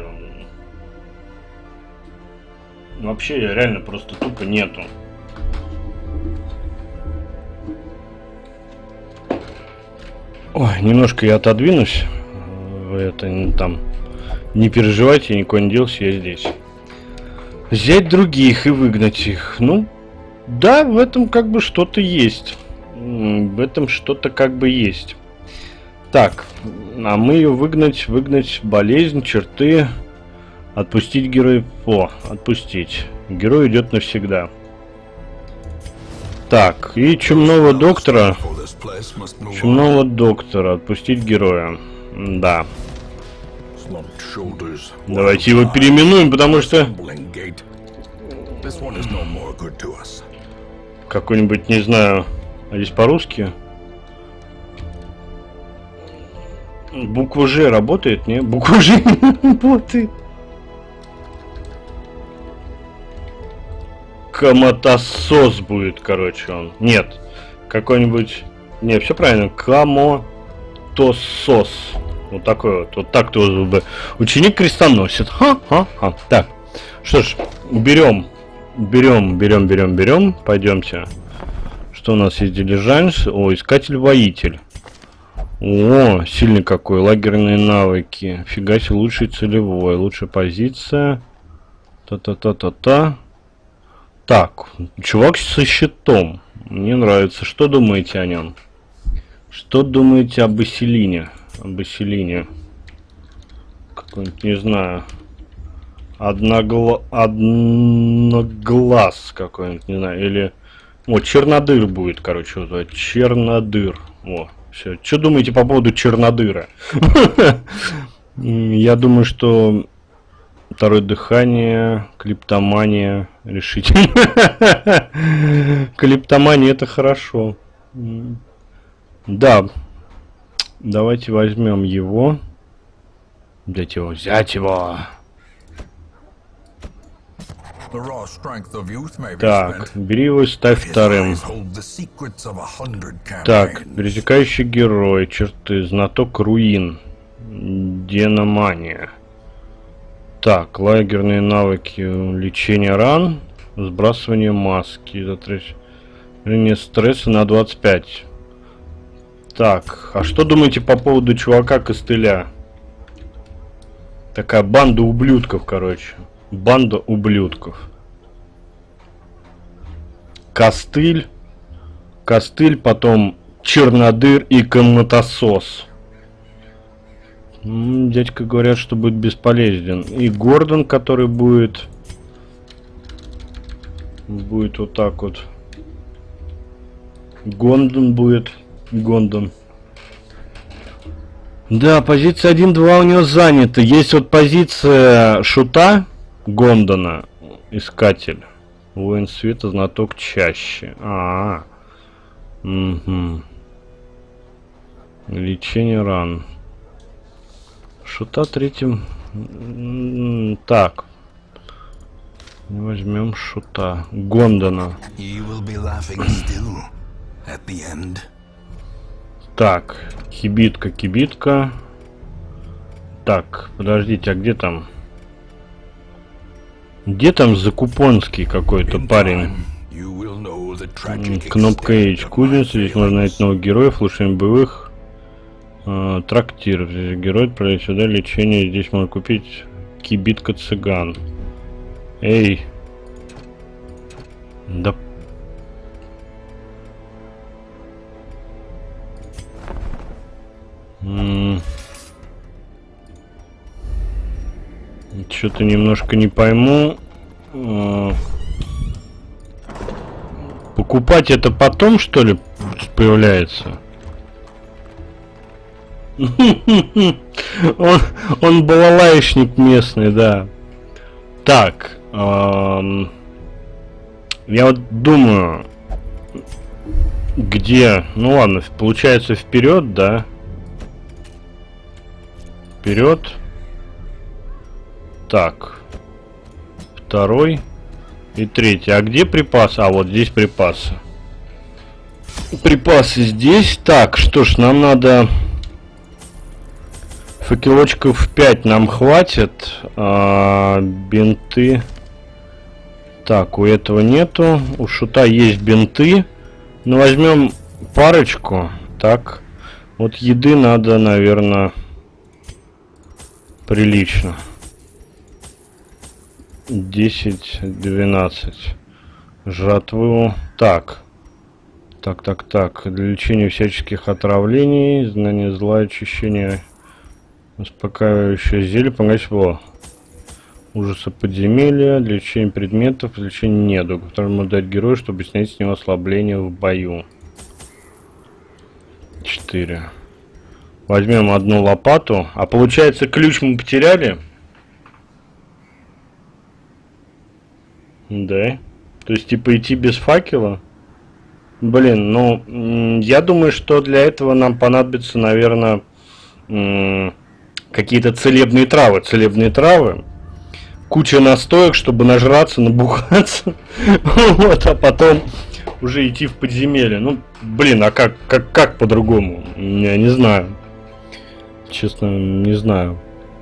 Speaker 1: вообще реально просто тупо нету. Ой, немножко я отодвинусь. Вы это там не переживайте, я никуда не делся, я здесь. Взять других и выгнать их. Ну, да, в этом как бы что-то есть. В этом что-то как бы есть. Так, а мы ее выгнать, выгнать болезнь, черты, отпустить героя. О, отпустить. Герой идет навсегда. Так, и чумного доктора. Чумного доктора, отпустить героя. Да. Давайте его переименуем, потому что... Какой-нибудь, не знаю, а здесь по-русски? Буква Ж работает, не? Буква Ж не работает. Коматосос будет, короче, он. Нет. Какой-нибудь... Не, все правильно. Коматосос. Вот такой вот. Вот так тоже бы. Ученик крестоносец. Ха-ха-ха. Так. Что ж, берем. Берем, берем, берем, берем. Пойдемте. Что у нас есть? Дилижанс. О, искатель-воитель. О, сильный какой. Лагерные навыки. Фига себе, лучший целевой. Лучшая позиция. Та-та-та-та-та. Так, чувак со щитом. Мне нравится. Что думаете о нем? Что думаете об Басилине? Об Басилине. Какой-нибудь, не знаю. Одногла... Одноглаз какой-нибудь, не знаю. Или... О, Чернодыр будет, короче, вот. Чернодыр. О, все. Что думаете по поводу Чернодыра? Я думаю, что... Второе дыхание, клиптомания, решительно. Клиптомания — это хорошо. Да. Давайте возьмем его. Взять его, взять его. Так, бери его и ставь вторым. Так, пересекающий герой, черты, знаток руин, деномания. Так, лагерные навыки, лечение ран, сбрасывание маски, затрещение стресса на двадцать пять. Так, а что думаете по поводу чувака костыля? Такая банда ублюдков, короче. Банда ублюдков. Костыль. Костыль, потом Чернодыр и коматосос. Дядька говорят, что будет бесполезен. И Гордон, который будет... Будет вот так вот. Гондон будет. Гондон. Да, позиция один-два у него занята. Есть вот позиция шута Гондона. Искатель. Воин света, знаток чаще. А, -а, -а. Угу. Лечение ран. Шута третьим. Так. Возьмем шута. Гондона. Так. Кибитка, кибитка. Так, подождите, а где там? Где там Закупонский какой-то парень? Кнопка H. Кузница. Здесь можно найти новых героев, улучшение боевых. Э, трактир. Здесь герой отправить сюда. Лечение. Здесь можно купить кибитка цыган. Эй. Да. Что-то немножко не пойму. Покупать это потом, что ли, появляется? Он, он балалаечник местный, да. Так. Эм, я вот думаю, где... Ну ладно, получается вперед, да? Вперед. Так. Второй. И третий. А где припасы? А, вот здесь припасы. Припасы здесь. Так, что ж, нам надо... Факелочков пять нам хватит. А, бинты. Так, у этого нету. У шута есть бинты. Ну, возьмем парочку. Так. Вот еды надо, наверное, прилично. десять, двенадцать. Жатву. Так. Так, так, так. Для лечения всяческих отравлений. Знание зла, очищение. Успокаивающее зелье. Помогать было. Ужасы подземелья. Для лечения предметов. Для лечения недуг. Который можно дать герою, чтобы снять с него ослабление в бою. четыре. Возьмем одну лопату. А получается, ключ мы потеряли? Да. То есть, типа, идти без факела? Блин, ну, я думаю, что для этого нам понадобится, наверное, какие-то целебные травы. Целебные травы. Куча настоек, чтобы нажраться, набухаться. Вот, а потом уже идти в подземелье. Ну, блин, а как, как, как по-другому? Я не знаю. Честно, не знаю.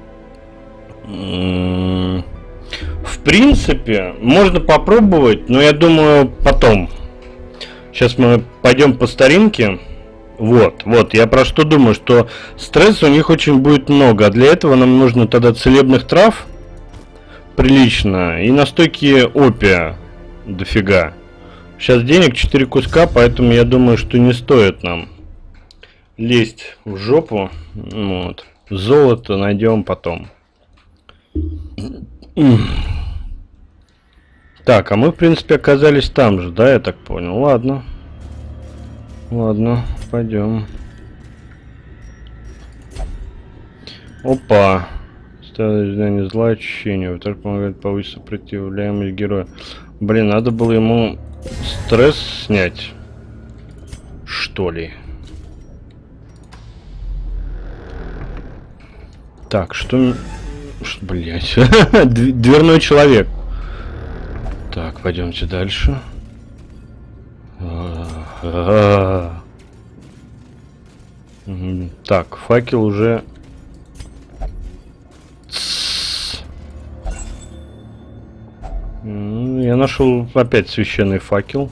Speaker 1: В принципе, можно попробовать, но я думаю, потом. Сейчас мы пойдем по старинке. Вот, вот, я про что думаю, что стресса у них очень будет много. А для этого нам нужно тогда целебных трав прилично и настойки опия дофига. Сейчас денег четыре куска, поэтому я думаю, что не стоит нам лезть в жопу. Вот. Золото найдем потом. Так, а мы, в принципе, оказались там же, да, я так понял. Ладно. Ладно, пойдем. Опа. Ставить знание зла, очищение. Во-вторых, помогает повысить сопротивляемость героя. Блин, надо было ему стресс снять. Что ли? Так, что... Блять. Дверной человек. Так, пойдемте дальше. Так, факел уже... Я нашел опять священный факел.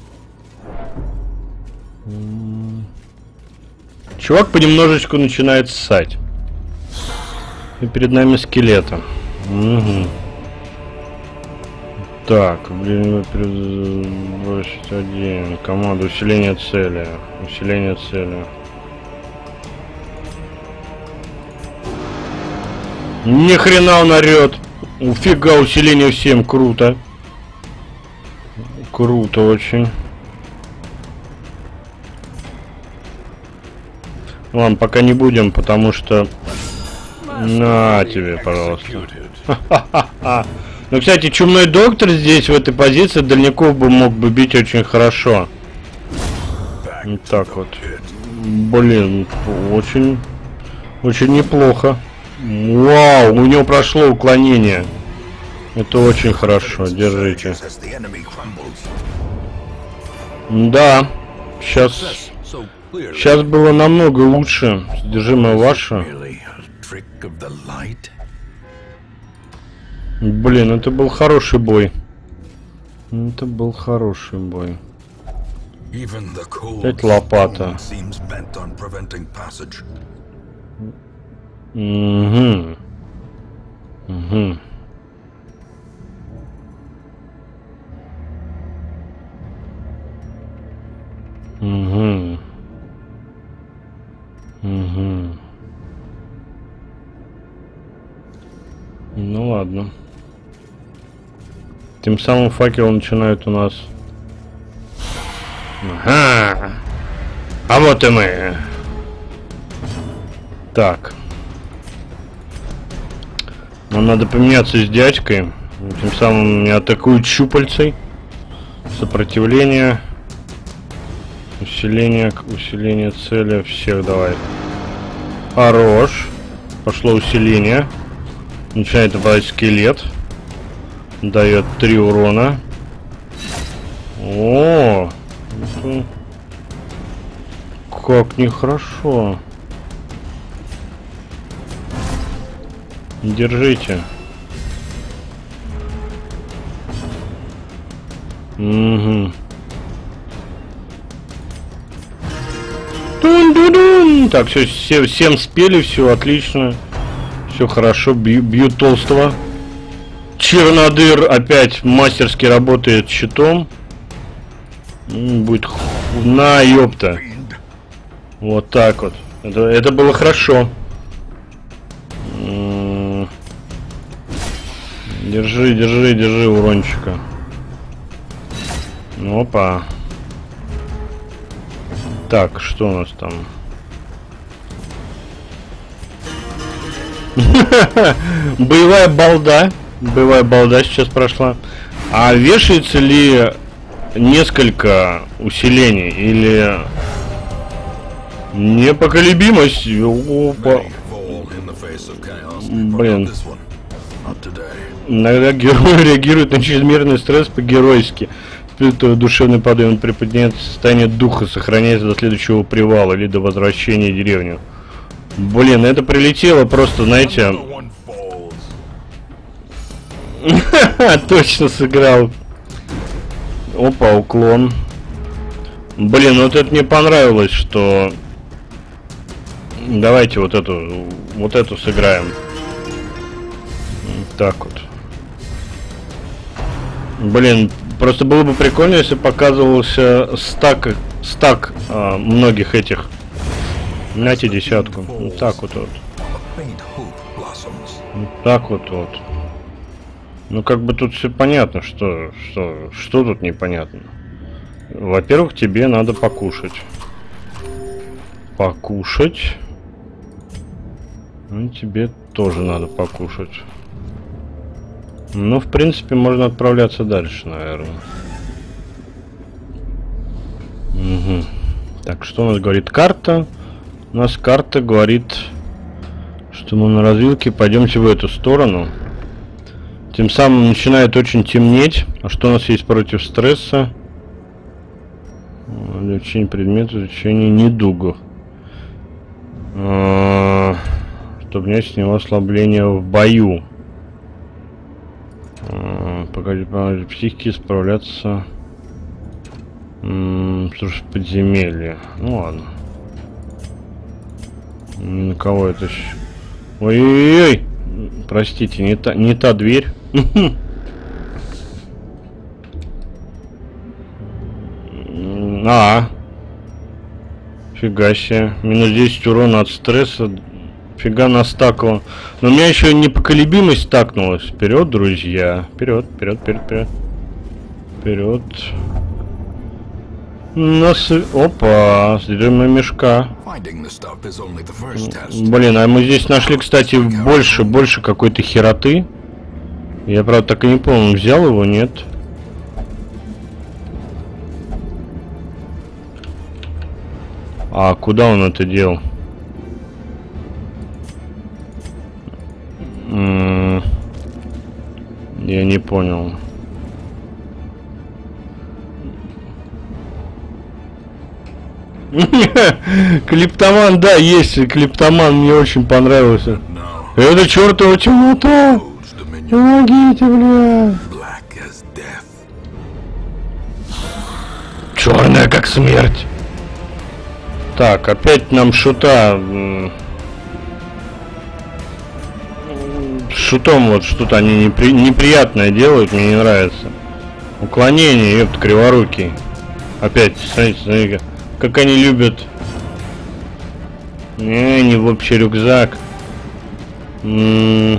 Speaker 1: Чувак понемножечку начинает ссать. И перед нами скелета. Угу. Так, блин, бросить один. Команда усиление цели. Усиление цели. Ни хрена он орет. Уфига усиление всем, круто. Круто очень. Ладно, пока не будем, потому что... На тебе, пожалуйста. Ну, кстати, чумной доктор здесь, в этой позиции, дальников бы мог бы бить очень хорошо. Вот так вот. Блин, очень... Очень неплохо. Вау, у него прошло уклонение. Это очень хорошо, держите. Да, сейчас... Сейчас было намного лучше. Содержимое ваше. Блин, это был хороший бой. Это был хороший бой. Опять лопата. Угу. Угу. Угу. Угу. Ну ладно. Тем самым факел начинает у нас. Ага. А вот и мы. Так. Нам надо поменяться с дядькой. Тем самым меня атакуют щупальцей. Сопротивление. Усиление. Усиление цели. Всех давай. Хорош. Пошло усиление. Начинает нападать скелет. Дает три урона. О, это... как нехорошо. Держите. Угу. Тун-ду-дун. Так, все, все, всем спели, все отлично. Все хорошо, бью, бью толстого. Чернодыр опять мастерски работает щитом. Будет ху... на ёпта. Вот так вот. Это, это было хорошо. Держи, держи, держи урончика. Опа. Так, что у нас там? Боевая балда. Боевая балда сейчас прошла. А вешается ли несколько усилений или непоколебимость? Опа. Блин. Иногда герой реагирует на чрезмерный стресс по-геройски. Душевный подъем приподнимает состояние духа, сохраняется до следующего привала или до возвращения в деревню. Блин, это прилетело просто, знаете... Точно сыграл. Опа, уклон. Блин, вот это мне понравилось, что... Давайте вот эту, вот эту сыграем. Так вот. Блин, просто было бы прикольно, если показывался стак, стак а, многих этих. Нате десятку. Вот так вот вот. Вот так вот вот. Ну как бы тут все понятно, что, что, что тут непонятно. Во-первых, тебе надо покушать. Покушать. Ну, тебе тоже надо покушать. Ну, в принципе, можно отправляться дальше, наверное. Угу. Так, что у нас говорит карта? У нас карта говорит, что мы на развилке, пойдемте в эту сторону. Тем самым начинает очень темнеть. А что у нас есть против стресса? Лечение предметов, лечение недугов. А, чтобы снять с него ослабление в бою. А, погоди, помочь психике справляться. Слушай, подземелье. Ну ладно. Ни на кого это... Ой-ой-ой! Простите, не та, не та дверь. А, фига себе. Минус десять урона от стресса. Фига настакало. Но у меня еще непоколебимость стакнулась. Вперед, друзья. Вперед, вперед, вперед, вперед. Вперед. Нас... Опа, содержимое мешка. Блин, а мы здесь нашли, кстати, больше, больше какой-то хероты. Я, правда, так и не помню, взял его, нет? А куда он это делал? М-м- я не понял. Клиптоман, да, есть клиптоман, мне очень понравился. Это чертова темнота. Помогите, бля. Черная как смерть. Так, опять нам шута. Шутом вот что-то они непри... неприятное делают, мне не нравится. Уклонение, ёпт, криворукий. Опять, смотрите, смотрите, как они любят. Не, не в общий рюкзак. М-м-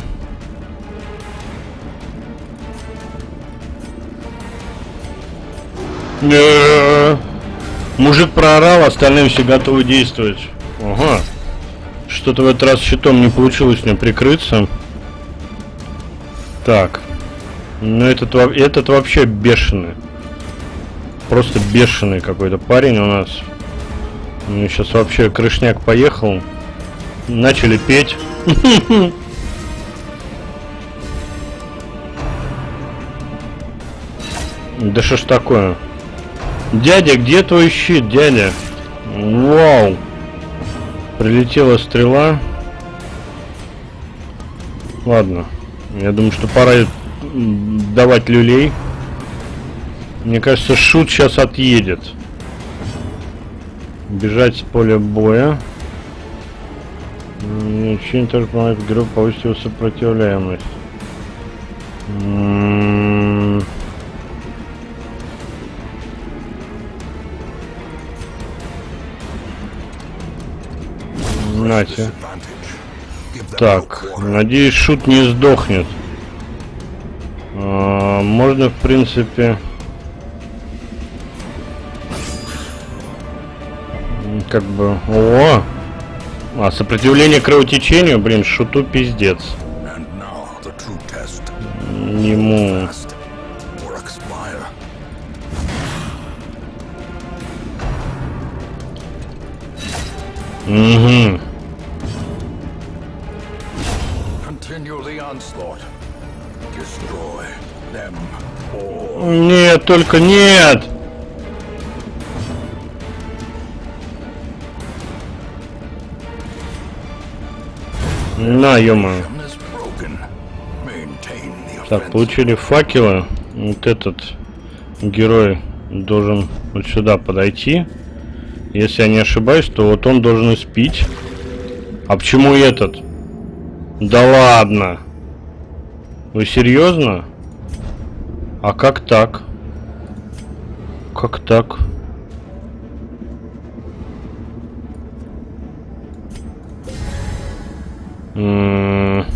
Speaker 1: Мужик проорал, остальные все готовы действовать. Ага. Что-то в этот раз щитом не получилось мне прикрыться. Так. Ну этот, этот вообще бешеный. Просто бешеный какой-то парень у нас. Ну, сейчас вообще крышняк поехал. Начали петь. Да что ж такое? Дядя, где твой щит, дядя? Вау! Прилетела стрела. Ладно. Я думаю, что пора давать люлей. Мне кажется, шут сейчас отъедет. Бежать с поля боя. Очень тоже помогает игрок повысить его сопротивляемость. М-м-м. Нате. Так, надеюсь, шут не сдохнет. А, можно, в принципе, как бы... О! А, сопротивление кровотечению, блин, шуту пиздец. Ему... Угу. Нет, только нет! На, ё-моё. Так, получили факелы. Вот этот герой должен вот сюда подойти. Если я не ошибаюсь, то вот он должен испить. А почему этот? Да ладно. Вы серьезно? А как так? Как так? М-м-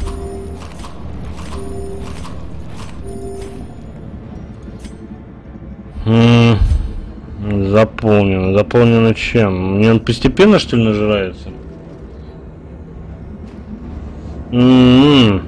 Speaker 1: М-м- Заполнено. Заполнено чем? Мне он постепенно, что ли, нажирается? М-м-м.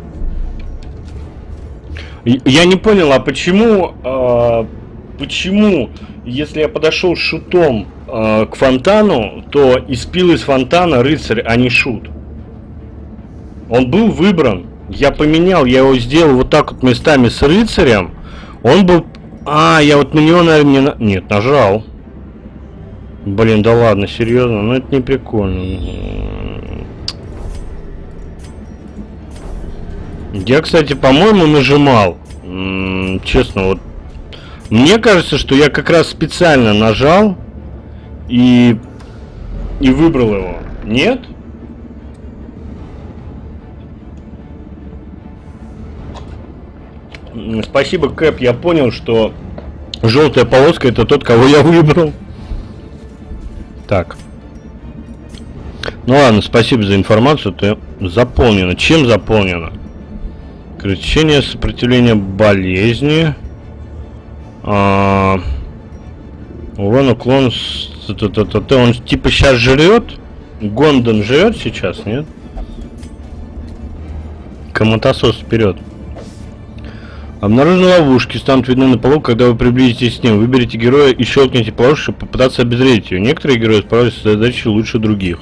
Speaker 1: Я не понял, а почему, э, почему, если я подошел шутом э, к фонтану, то испил из фонтана рыцарь, а не шут? Он был выбран, я поменял, я его сделал вот так вот местами с рыцарем. Он был... А, я вот на него, наверное, не... На... Нет, нажал. Блин, да ладно, серьезно, ну это не прикольно. Я, кстати, по-моему, нажимал. М-м, честно, вот. Мне кажется, что я как раз специально нажал и... и выбрал его. Нет? Спасибо, Кэп, я понял, что желтая полоска это тот, кого я выбрал. Так. Ну ладно, спасибо за информацию. Ты заполнено. Чем заполнено? Крещение, сопротивление болезни. А... Урон, уклон. Он типа сейчас жрет? Гондон жрет сейчас, нет? Коматосос вперед. Обнаружены ловушки, станут видны на полу, когда вы приблизитесь к ним. Выберите героя и щелкните по ловушке, чтобы попытаться обезвредить ее. Некоторые герои справляются с задачей лучше других.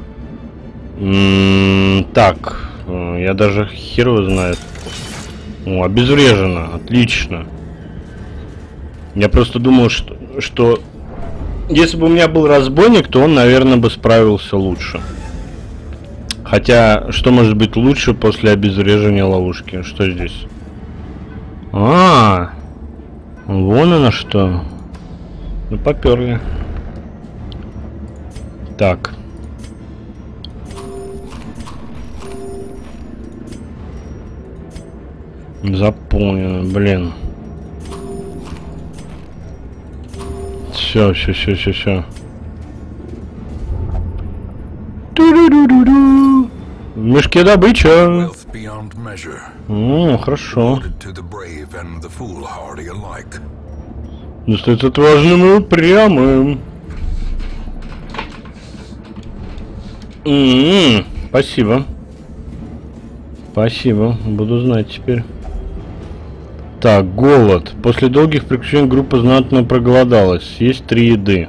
Speaker 1: М-м, так, я даже хер его знает. О, обезврежено, отлично. Я просто думал, что, что если бы у меня был разбойник, то он, наверное, бы справился лучше. Хотя, что может быть лучше после обезвреживания ловушки? Что здесь? А, вон оно что. Ну, поперли. Так. Заполнено, блин. Все, все, все, все, все. В мешке добыча. О, хорошо. Достается отважным и упрямым. М-м-м, спасибо. Спасибо. Буду знать теперь. Так, голод. После долгих приключений группа знатно проголодалась. Есть три еды.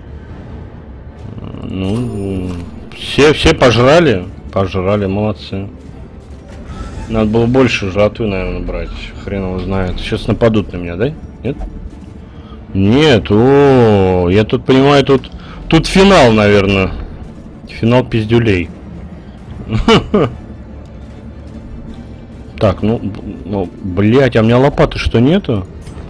Speaker 1: Ну, все, все пожрали? Пожрали, молодцы. Надо было больше жатвы, наверное, брать. Хрен его знает. Сейчас нападут на меня, да? Нет? Нет, о, я тут понимаю, тут тут финал, наверное. Финал пиздюлей. Так, ну, ну, блять, а у меня лопаты что нету?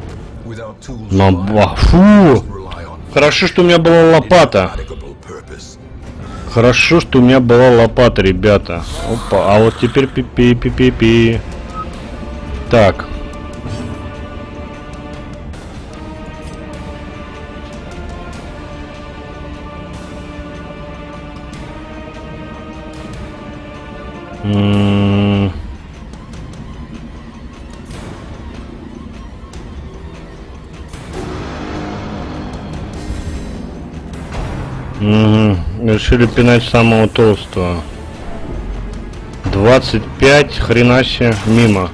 Speaker 1: Ну, фу! Хорошо, что у меня была лопата. Хорошо, что у меня была лопата, ребята. Опа, а вот теперь пи-пи-пи-пи-пи. Так. М-м-м. Угу. Решили пинать самого толстого. двадцать пять, хрена себе, мимо.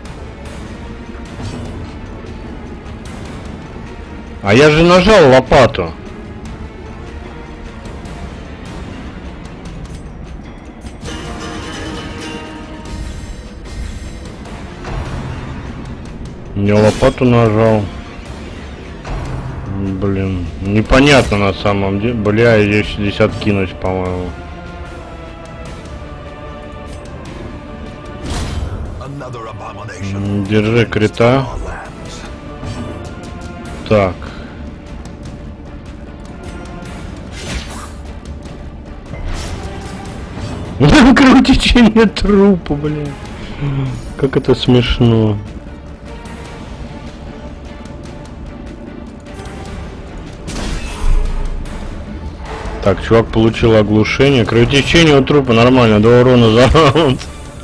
Speaker 1: А я же нажал лопату. Не лопату нажал. Блин, непонятно на самом деле. Бля, я шестьдесят кинуть, по-моему. Держи крита. Так. Кровотечение трупа, блин. Как это смешно. Так, чувак получил оглушение. Кровотечение у трупа нормально, два урона за раунд.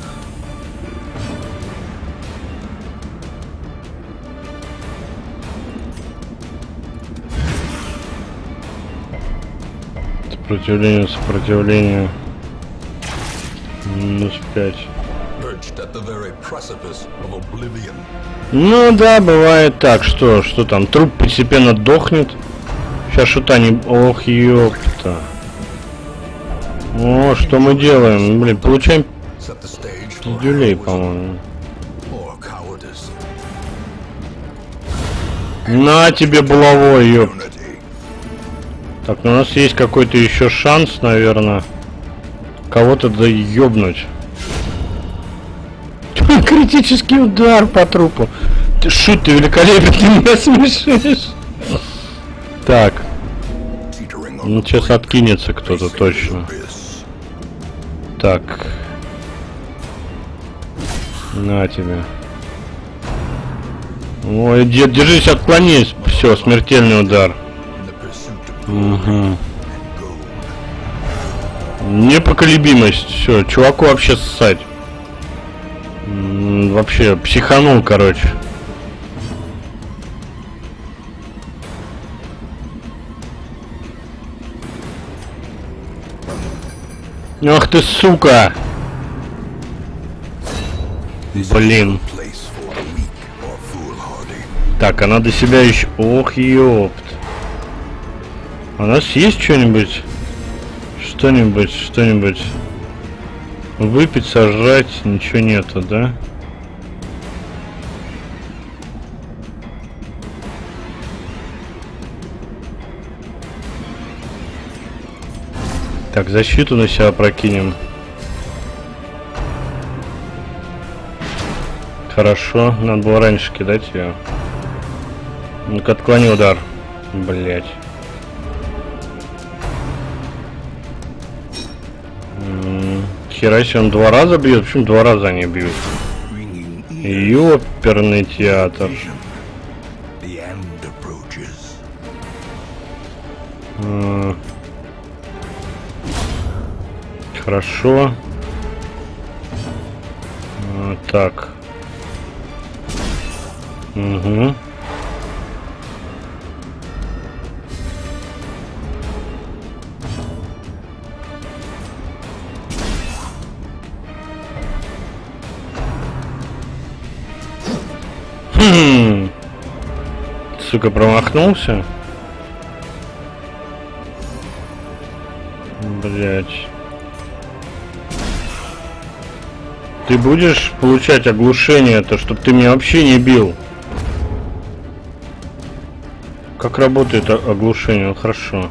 Speaker 1: Сопротивление, сопротивление. Минус пять. Ну да, бывает так. Что, что там? Труп постепенно дохнет. Сейчас что-то не... Ох, ёпта. О, что мы делаем? Блин, получаем пиздюлей, по-моему. На тебе булавой, ёпта. Так, ну у нас есть какой-то еще шанс, наверное, кого-то доебнуть. Критический удар по трупу. Ты шут, ты великолепен, ты меня смешишь. Так. Ну, сейчас откинется кто-то точно. Так. На тебе. Ой, дед, держись, отклонись. Все, смертельный удар. Угу. Непоколебимость. Все, чуваку вообще ссать. М-м, вообще психанул, короче. Ах ты, сука! Блин. Так, а надо себя еще... Ох, ёпт. У нас есть что-нибудь? Что-нибудь, что-нибудь? Выпить, сожрать, ничего нету, да? Так, защиту на себя прокинем. Хорошо, надо было раньше кидать ее. Ну-ка, отклони удар. Блять. Хера себе, он два раза бьет. Почему два раза они бьют? Ёперный театр. А, хорошо. А, так. Угу. Хм. Сука, промахнулся. Блять. Ты будешь получать оглушение, то чтобы ты меня вообще не бил. Как работает оглушение? Ну, хорошо.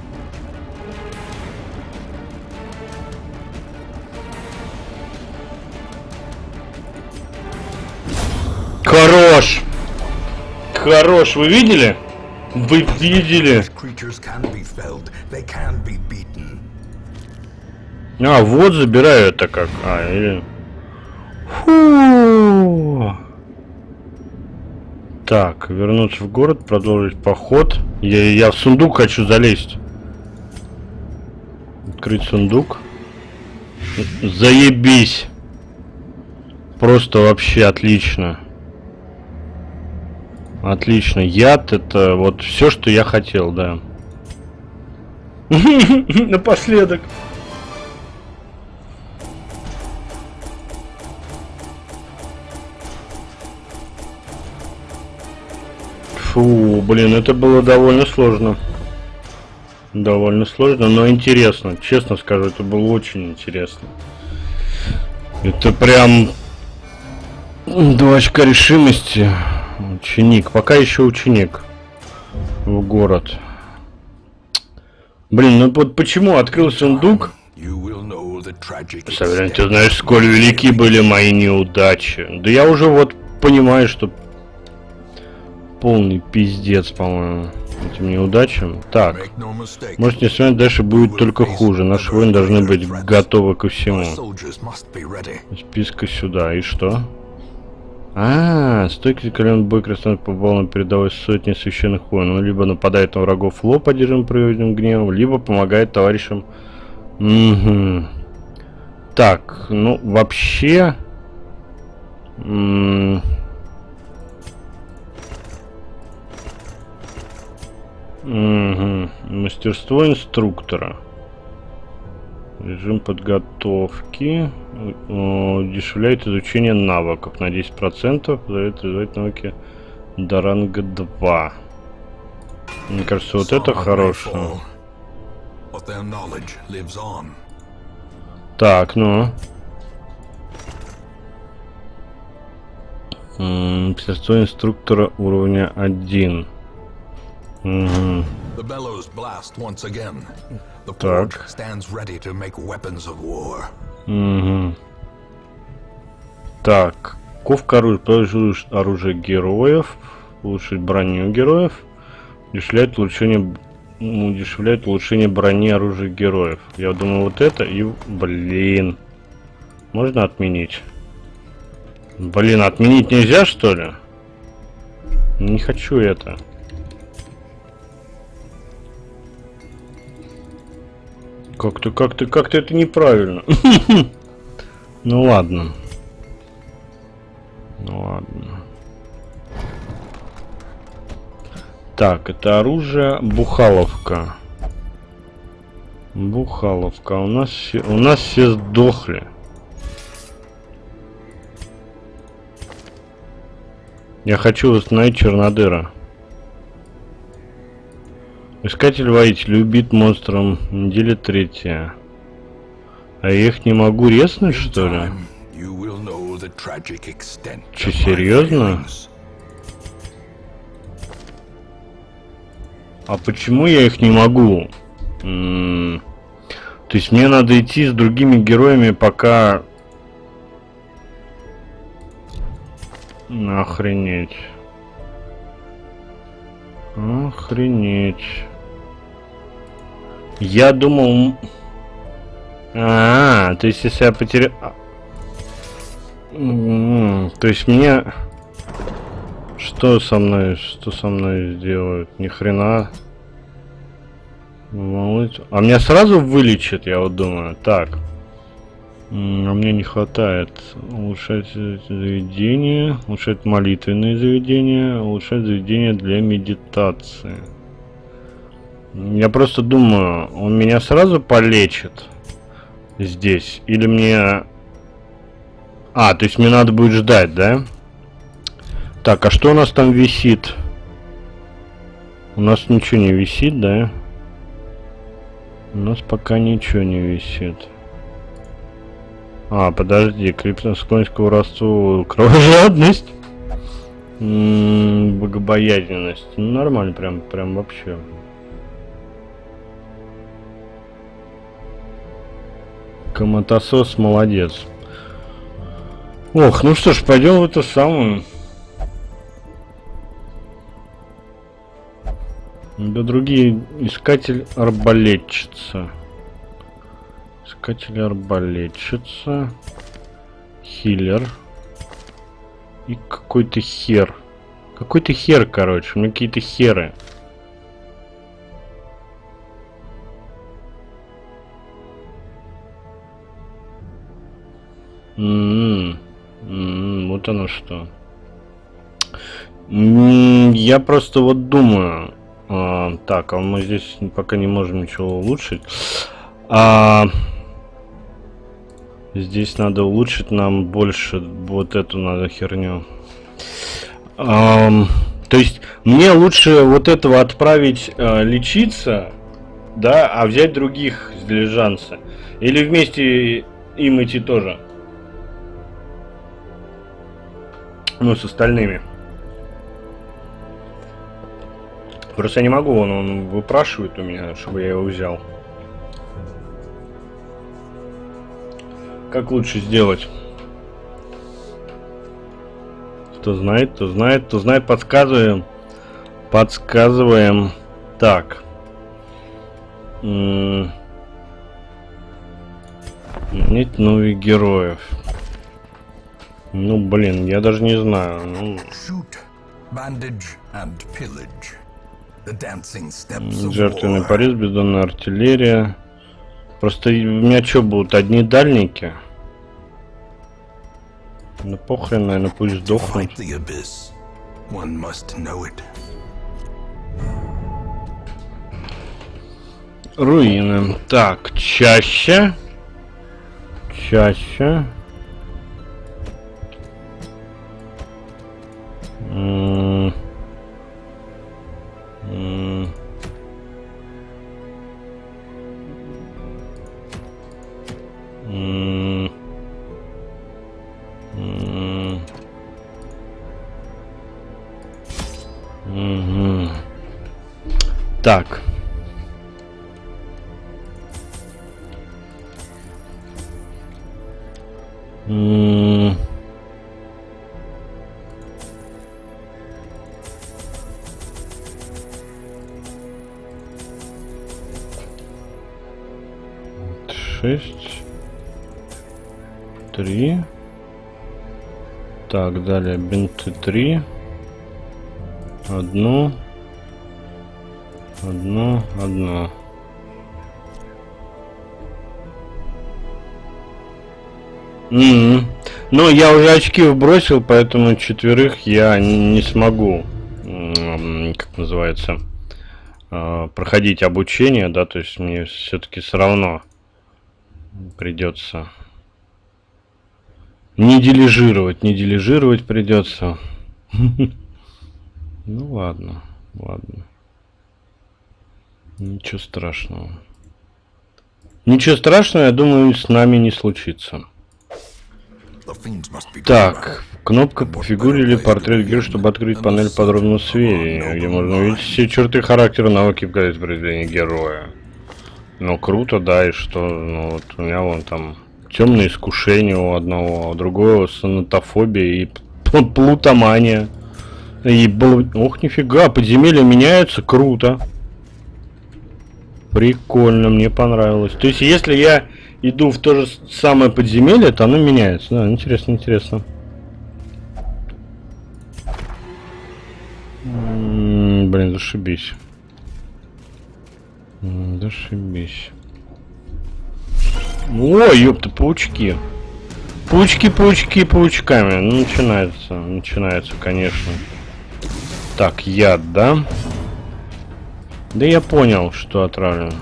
Speaker 1: Хорош! Хорош, вы видели? Вы видели? А, вот забираю это как. А, или... Фу. Так, вернуться в город, продолжить поход. Я, я в сундук хочу залезть. Открыть сундук. Заебись. Просто вообще отлично. Отлично. Яд — это вот все, что я хотел, да. Напоследок. Фу, блин, это было довольно сложно. Довольно сложно, но интересно. Честно скажу, это было очень интересно. Это прям два очка решимости. Ученик. Пока еще ученик. В город. Блин, ну вот почему открыл сундук? Саверин, ты знаешь, сколь велики были мои неудачи. Да я уже вот понимаю, что полный пиздец, по-моему, этим неудачам. Так, может, не сегодня дальше будет только хуже. Наши воины должны быть готовы ко всему. Списка сюда. И что? А, стойкий колен бой красавец попал на передовой сотни священных воинов. Он либо нападает на врагов в лоб, одержим приводным гневом, либо помогает товарищам. Угу. Так, ну вообще... М Угу. Мастерство инструктора. Режим подготовки. Удешевляет изучение навыков на десять процентов. Позволяет развивать навыки до ранга два. Мне кажется, вот это хорошее. Так, ну. Мастерство инструктора уровня один. Угу. Так. Угу. Так. Ковка оружия. Положишь оружие героев. Улучшить броню героев. Удешевляет улучшение, удешевляет улучшение брони оружия героев. Я думаю, вот это и... Блин. Можно отменить? Блин, отменить нельзя, что ли? Не хочу это. Как-то, как-то, как-то это неправильно. Ну ладно. Ну ладно. Так, это оружие Бухаловка. Бухаловка. У нас все, у нас все сдохли. Я хочу восстановить Чернодыра. Искатель-воитель убит монстром. Неделя третья. А я их не могу резнуть, что ли? Че, серьезно? А почему я их не могу? М-м- То есть мне надо идти с другими героями, пока... Охренеть. Охренеть. Я думал... А, -а, -а то есть если я потерял... То есть мне... Что со мной, что со мной сделают? Ни хрена. А меня сразу вылечат, я вот думаю. Так. А мне не хватает. Улучшать заведение, улучшать молитвенные заведения, улучшать заведение для медитации. Я просто думаю, он меня сразу полечит здесь? Или мне... А, то есть мне надо будет ждать, да? Так, а что у нас там висит? У нас ничего не висит, да? У нас пока ничего не висит. А, подожди, крипто склонность к воровству, кровожадность, м-м, богобоязненность. Ну, нормально, прям, прям вообще. Коматосос молодец. Ох, ну что ж, пойдем в эту самую. Да другие. Искатель арбалетчица. Искатель арбалетчица. Хиллер. И какой-то хер. Какой-то хер, короче. У меня какие-то херы. М-м-м. М-м, вот оно что. М-м, я просто вот думаю. А, так, а мы здесь пока не можем ничего улучшить. А, здесь надо улучшить нам больше. Вот эту надо херню. А, то есть мне лучше вот этого отправить а, лечиться, да, а взять других с дилижанса. Или вместе им идти тоже. Ну, с остальными. Просто я не могу, он, он выпрашивает у меня, чтобы я его взял. Как лучше сделать? Кто знает, кто знает, кто знает, подсказываем. Подсказываем. Так. М-м- нет новых героев. Ну, блин, я даже не знаю. Ну... Жертвенный порез, бездонная артиллерия. Просто у меня что будут? Одни дальники? Ну похрен, наверное, пусть сдохнут. Руины. Так, чаще. Чаще. М-м- м- м- м- м- Так. М- шесть, три. Так, далее бинты три. Одну. Одну, одну. Mm-hmm. Ну, я уже очки вбросил, поэтому четверых я не смогу, как называется, проходить обучение, да, то есть мне все-таки все равно придется не дележировать, не дележировать придется. Ну ладно, ладно. Ничего страшного. Ничего страшного, я думаю, с нами не случится. Так, кнопка по фигуре или портрет героя, чтобы открыть панель подробного сведения, где можно увидеть все черты характера, навыки в произведении героя. Ну круто, да, и что, ну вот у меня вон там темное искушение у одного, у другого сонатофобия и Плутомания. И был... Ох, нифига, подземелья меняются, круто. Прикольно, мне понравилось. То есть, если я иду в то же самое подземелье, то оно меняется. Да, интересно, интересно. М-м, блин, зашибись. Зашибись. Ой, ёпта, паучки. Паучки, паучки, паучками. Ну, начинается, начинается, конечно. Так, яд, да? Да я понял, что отравлен.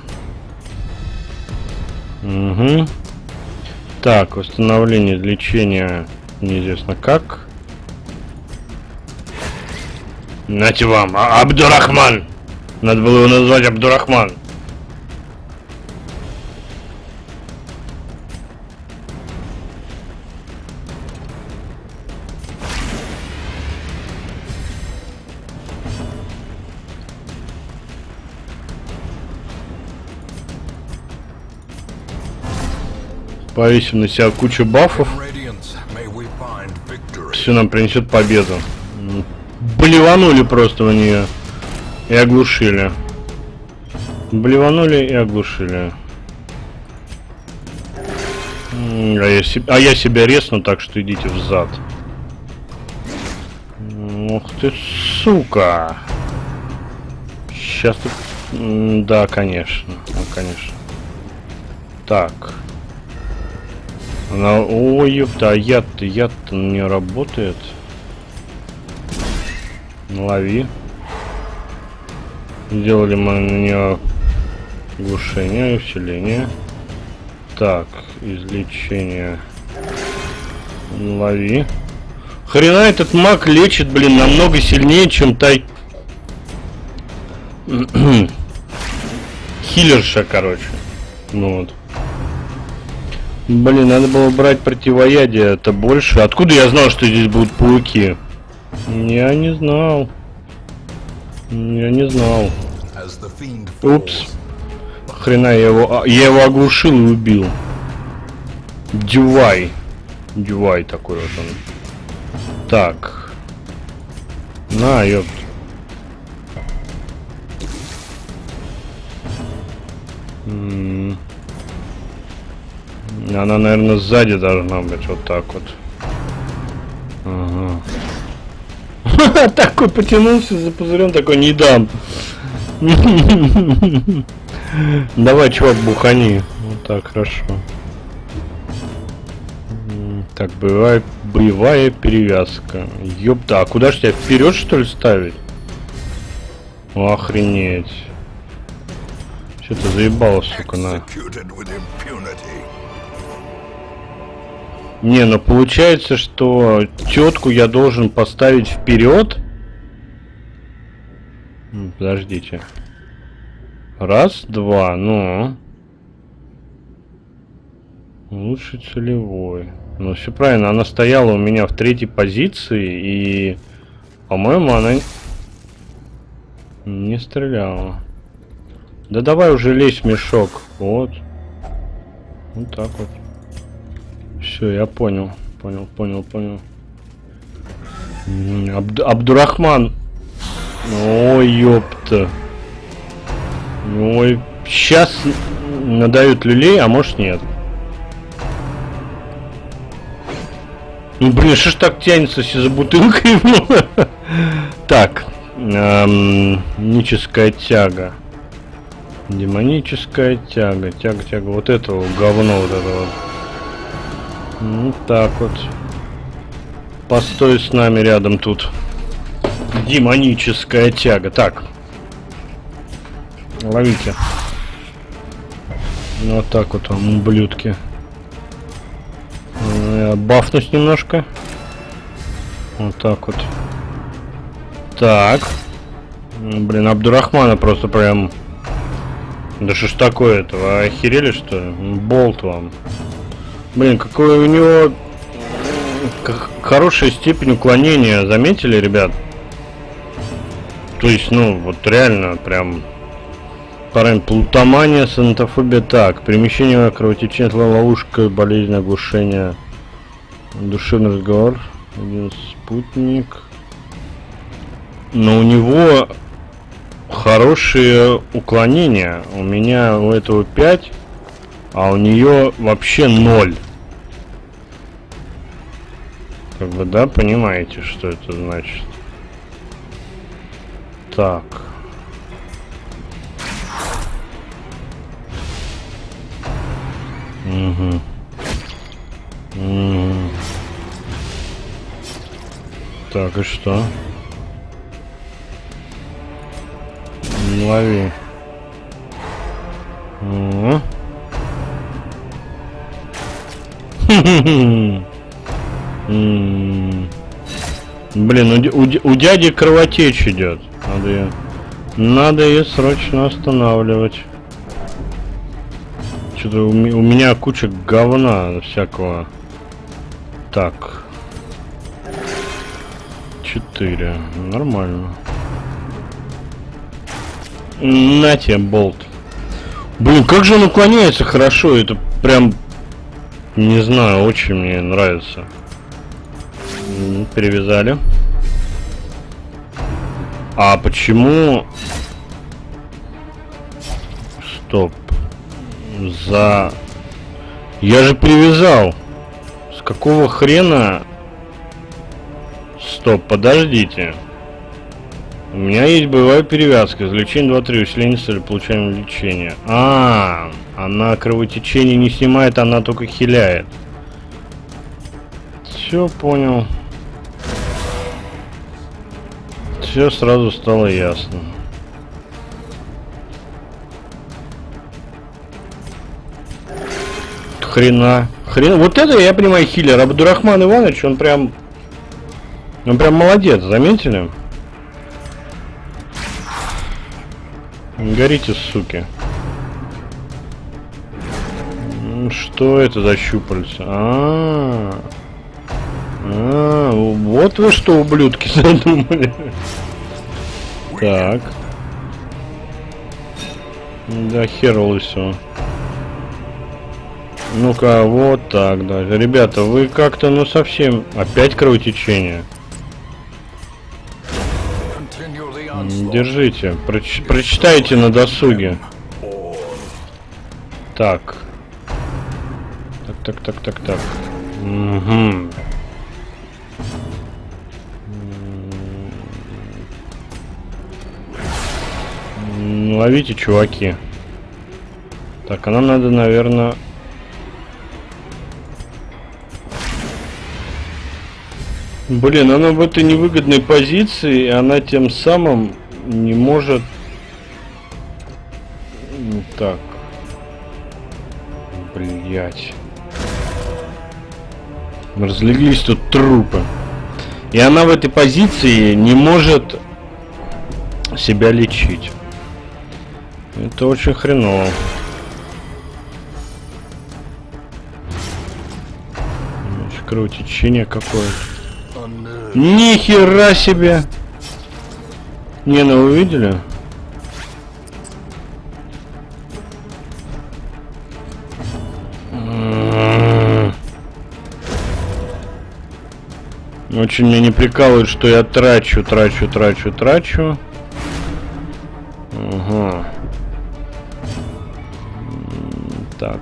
Speaker 1: Угу. Так, восстановление, лечения неизвестно как. Нате вам, а Абдурахман! Надо было его назвать Абдурахман. Повесим на себя кучу бафов. Все нам принесет победу. Блеванули просто в нее. И оглушили. Блеванули и оглушили. А я, себе, а я себя резну, так что идите в зад. Ух ты, сука. Сейчас тут... Да, конечно. Ну, конечно. Так. Она... Ой, ёпта, а яд-то, яд-то на нее работает. Лови. Сделали мы на нее глушение, усиление. Так, излечение. Лови. Хрена этот маг лечит, блин, намного сильнее, чем тай... Хиллерша, короче. Ну вот. Блин, надо было брать противоядие, это больше. Откуда я знал, что здесь будут пауки? Я не знал. Я не знал. Упс. Хрена, я его, я его оглушил и убил. Дювай. Дювай такой вот он. Так. На, ёпт. М-м. Она, наверное, сзади должна быть, вот так вот. Ага. Такой потянулся за пузырем, такой не дам. Давай, чувак, бухани. Вот так, хорошо. Так, боевая, боевая перевязка. Ёпта, а куда ж тебя вперед, что ли, ставить? Охренеть. Что-то заебало, сука, на. Не, ну получается, что тетку я должен поставить вперед. Подождите. Раз, два, ну. Лучше целевой. Ну, все правильно, она стояла у меня в третьей позиции, и, по-моему, она не стреляла. Да давай уже лезь в мешок. Вот. Вот так вот. Все, я понял. Понял, понял, понял. Абд Абдурахман. Ой, ёпта. Ой, сейчас надают люлей, а может нет. Ну, блин, что ж так тянется все за бутылкой? Так. Демоническая тяга. Демоническая тяга. Тяга, тяга. Вот этого говно, вот этого. Ну, так вот. Постой с нами рядом тут. Демоническая тяга. Так. Ловите. Ну, вот так вот он, ублюдки. Я бафнусь немножко. Вот так вот. Так. Блин, Абдурахмана просто прям... Да что ж такое-то? Вы охерели, что ли? Болт вам. Блин, какой у него... Хорошая степень уклонения. Заметили, ребят? То есть, ну, вот реально, прям... Парень, плутомания, санатофобия. Так, перемещение, кровотечение, ловушка, болезнь, оглушение, душевный разговор. Один спутник. Но у него хорошие уклонения. У меня у этого пять, а у нее вообще ноль. Как бы, да, понимаете, что это значит? Так. Угу. Угу. Так, и что? Лови. Угу. Блин, у, у, у дяди кровотечь идет. Надо ее, надо ее срочно останавливать. Что-то у, у меня куча говна всякого. Так. Четыре. Нормально. На тебе болт. Блин, как же он уклоняется хорошо. Это прям, не знаю, очень мне нравится. Перевязали. А почему? Стоп. За... Я же привязал. С какого хрена? Стоп, подождите. У меня есть боевая перевязка. Извлечение два-три. Усиление цели. Получаем лечение. А, она кровотечение не снимает, она только хиляет. Все понял. Все сразу стало ясно. Хрена. Хрена. Вот это я понимаю хиллер. Абдурахман Иванович, он прям... Он прям молодец, заметили? Горите, суки. Что это за щупальца? А, -а, -а, а, вот вы что, ублюдки, задумали. Так. Да хер лысого. Ну-ка, вот так, да. Ребята, вы как-то, ну, совсем... Опять кровотечение. Держите. Проч... Прочитайте на досуге. Так. Так, так, так, так, так. Угу. Ловите, чуваки. Так, а нам надо, наверное... Блин, она в этой невыгодной позиции, и она тем самым не может... Так. Блять. Разлеглись тут трупы. И она в этой позиции не может себя лечить. Это очень хреново. Кровотечение какое-то. Ни хера себе! Не, ну вы видели? Очень меня не прикалывает, что я трачу, трачу, трачу, трачу. Ага. Так.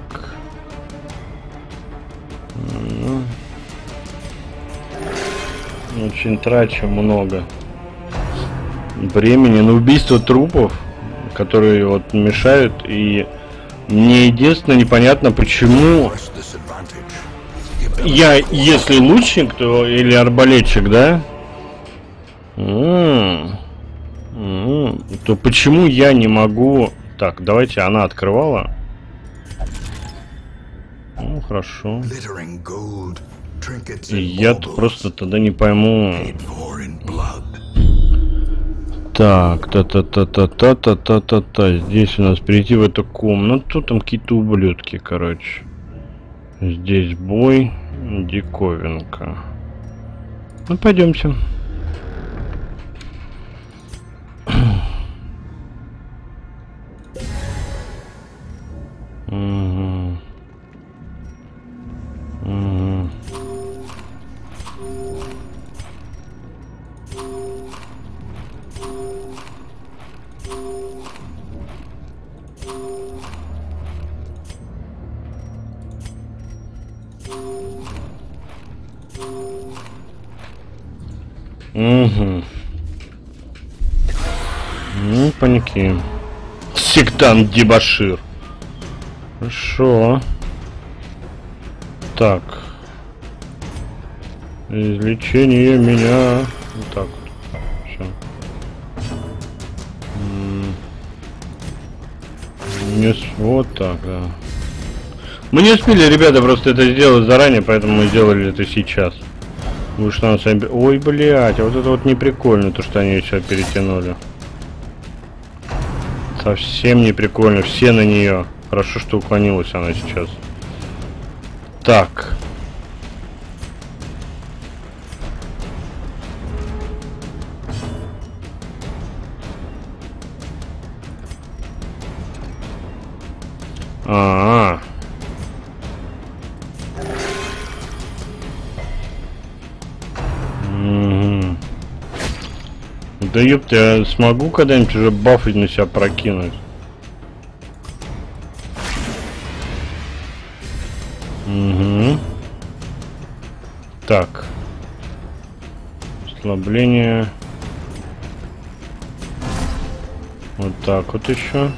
Speaker 1: Очень трачу много времени на убийство трупов, которые вот мешают, и мне единственное непонятно, почему я, если лучник, то или арбалетчик, да, м-м, м-м, то почему я не могу... Так, давайте, она открывала. Ну, хорошо. И я просто тогда не пойму. Так, та-та-та-та-та-та-та-та-та. Здесь у нас перейти в эту комнату. Там какие-то ублюдки, короче. Здесь бой. Диковинка. Ну, пойдемте. Угу. Угу. Угу. Ну, паники. Сектант дебошир. Хорошо. Так. Излечение меня. Вот так вот. Все. Не с... Вот так, да. Мы не успели, ребята, просто это сделать заранее, поэтому мы сделали это сейчас. Вы что, нас... Ой, блядь, а вот это вот не прикольно, то, что они все перетянули. Совсем не прикольно, все на нее. Хорошо, что уклонилась она сейчас. Так. А-а-а. Угу. Да ёпта, я смогу когда-нибудь уже бафы на себя прокинуть? Угу. Так. Ослабление. Вот так вот еще.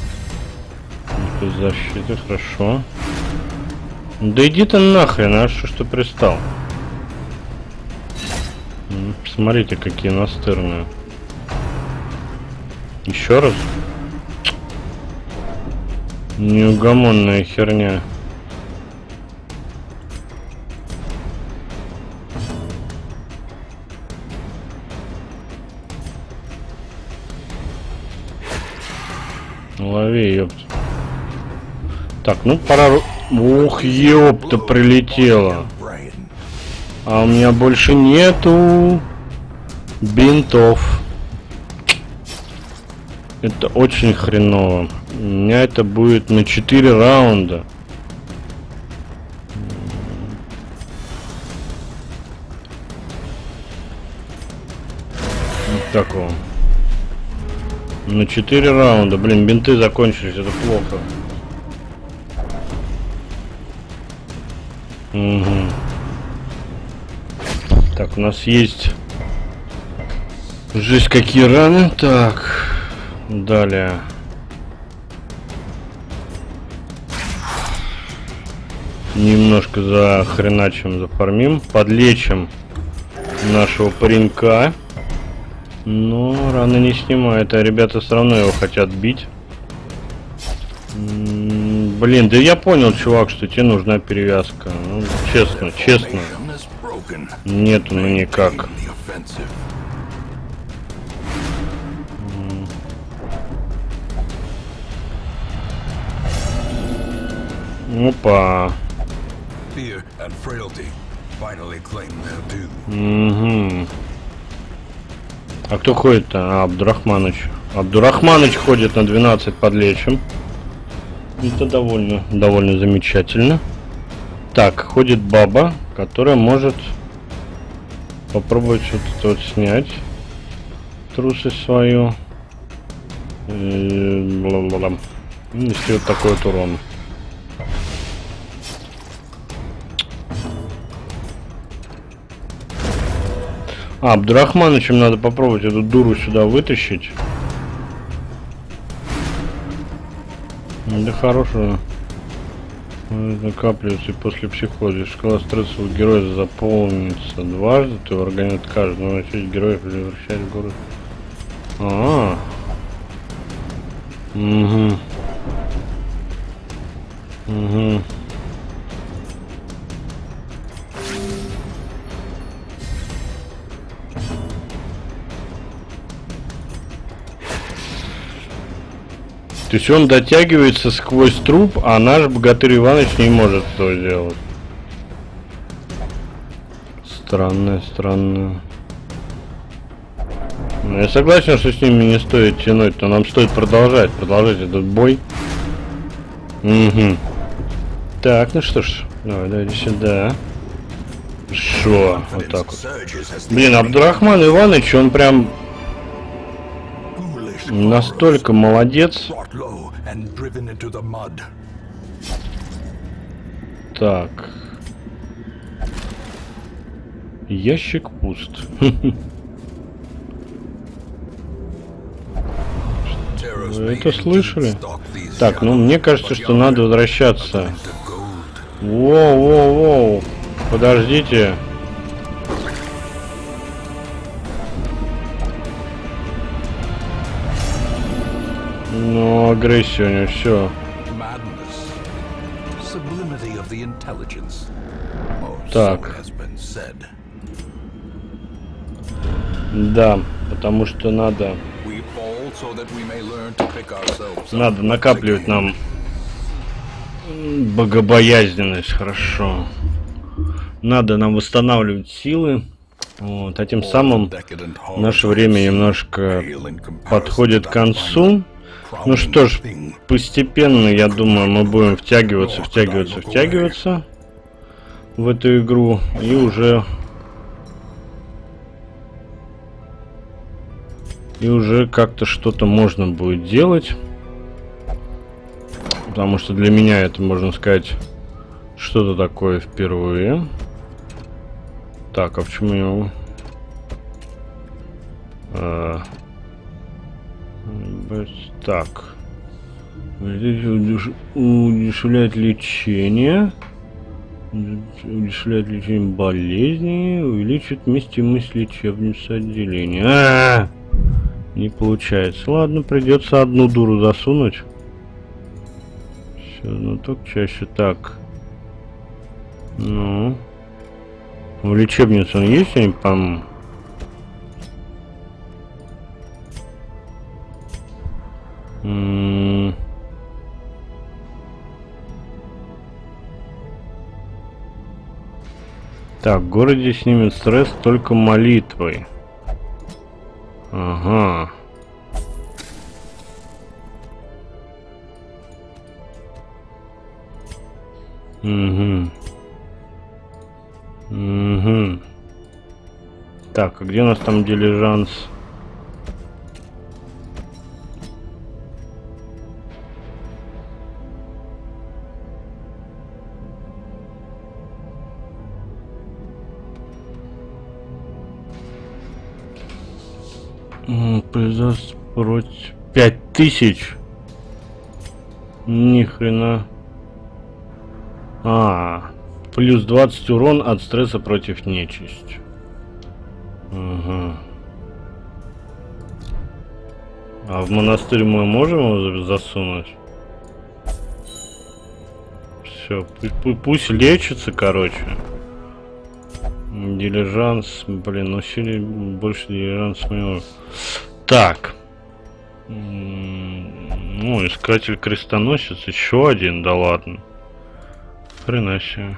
Speaker 1: Защиты, хорошо. Да иди ты нахрен, а что, что пристал? Смотрите, какие настырные. Еще раз. Неугомонная херня. Лови, ёпта. Так, ну пора... Ух, ёпта, прилетело. А у меня больше нету бинтов. Это очень хреново. У меня это будет на четыре раунда. Вот такого. На четыре раунда. Блин, бинты закончились, это плохо. Угу. Так, у нас есть... Жесть, какие раны. Так. Далее. Немножко захреначим, зафармим. Подлечим нашего паренька. Но раны не снимает, а ребята все равно его хотят бить. М-м, блин, да я понял, чувак, что тебе нужна перевязка. Ну, честно, честно. Нету, ну никак. Опа. Угу. А кто ходит-то? А, Абдурахманыч. Абдурахманыч ходит на двенадцать подлечим. Это довольно, довольно замечательно. Так, ходит баба, которая может попробовать вот это вот снять. Трусость свою. Бла-бла-бла. Нести вот такой вот урон. А, Абдурахманычем надо попробовать эту дуру сюда вытащить. Да хорошего. Накапливается после психоза. Шкала стресса у героя заполнится дважды. Ты организует каждого начать героев превращать в город. А, -а, -а. Угу. Угу. То есть он дотягивается сквозь труп, а наш богатырь Иваныч не может этого сделать. Странно, странно. Но я согласен, что с ними не стоит тянуть, но нам стоит продолжать, продолжать этот бой. Угу. Так, ну что ж, давай, давай сюда. Шо, вот так вот. Блин, Абдурахман Иваныч, он прям настолько молодец. Так. Ящик пуст. Вы это слышали? Так, ну мне кажется, что надо возвращаться. Воу-воу-воу. Подождите. Ну, агрессия у него, все. Так. Да, потому что надо... Надо накапливать нам богобоязненность, хорошо. Надо нам восстанавливать силы. Вот, а тем самым наше время немножко подходит к концу. Ну что ж, постепенно, я думаю, мы будем втягиваться, втягиваться, втягиваться в эту игру. И уже... И уже как-то что-то можно будет делать. Потому что для меня это, можно сказать, что-то такое впервые. Так, а почему я... А... Так. Удешевляет лечение. Удешевляет лечение болезней. Увеличит вместимость лечебницы отделения. А-а-а! Не получается. Ладно, придется одну дуру засунуть. Все, ну только чаще так. Ну. В лечебнице он есть, я не помню. М-м- Так, в городе снимет стресс только молитвой. Ага. Угу. Угу. Так, а где у нас там дилижанс? Производство против пять тысяч. Ни хрена. А, плюс двадцать урон от стресса против нечисти. Ага. А в монастырь мы можем его засунуть? Все, пусть, пусть лечится, короче. Дилижанс, блин, усилий больше дилижанс моего. Так. Ну, искатель крестоносец, еще один, да ладно. Хрена себе.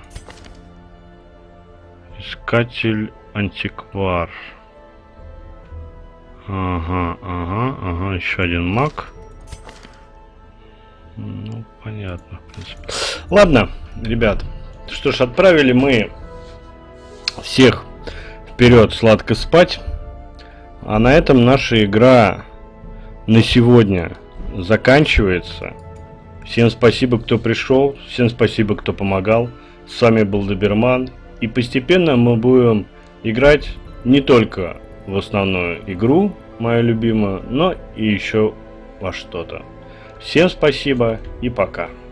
Speaker 1: Искатель антиквар. Ага, ага, ага, еще один маг. Ну, понятно, в принципе. Ладно, ребят. Что ж, отправили мы всех вперед сладко спать. А на этом наша игра на сегодня заканчивается. Всем спасибо, кто пришел. Всем спасибо, кто помогал. С вами был Доберман. И постепенно мы будем играть не только в основную игру, мою любимую, но и еще во что-то. Всем спасибо и пока.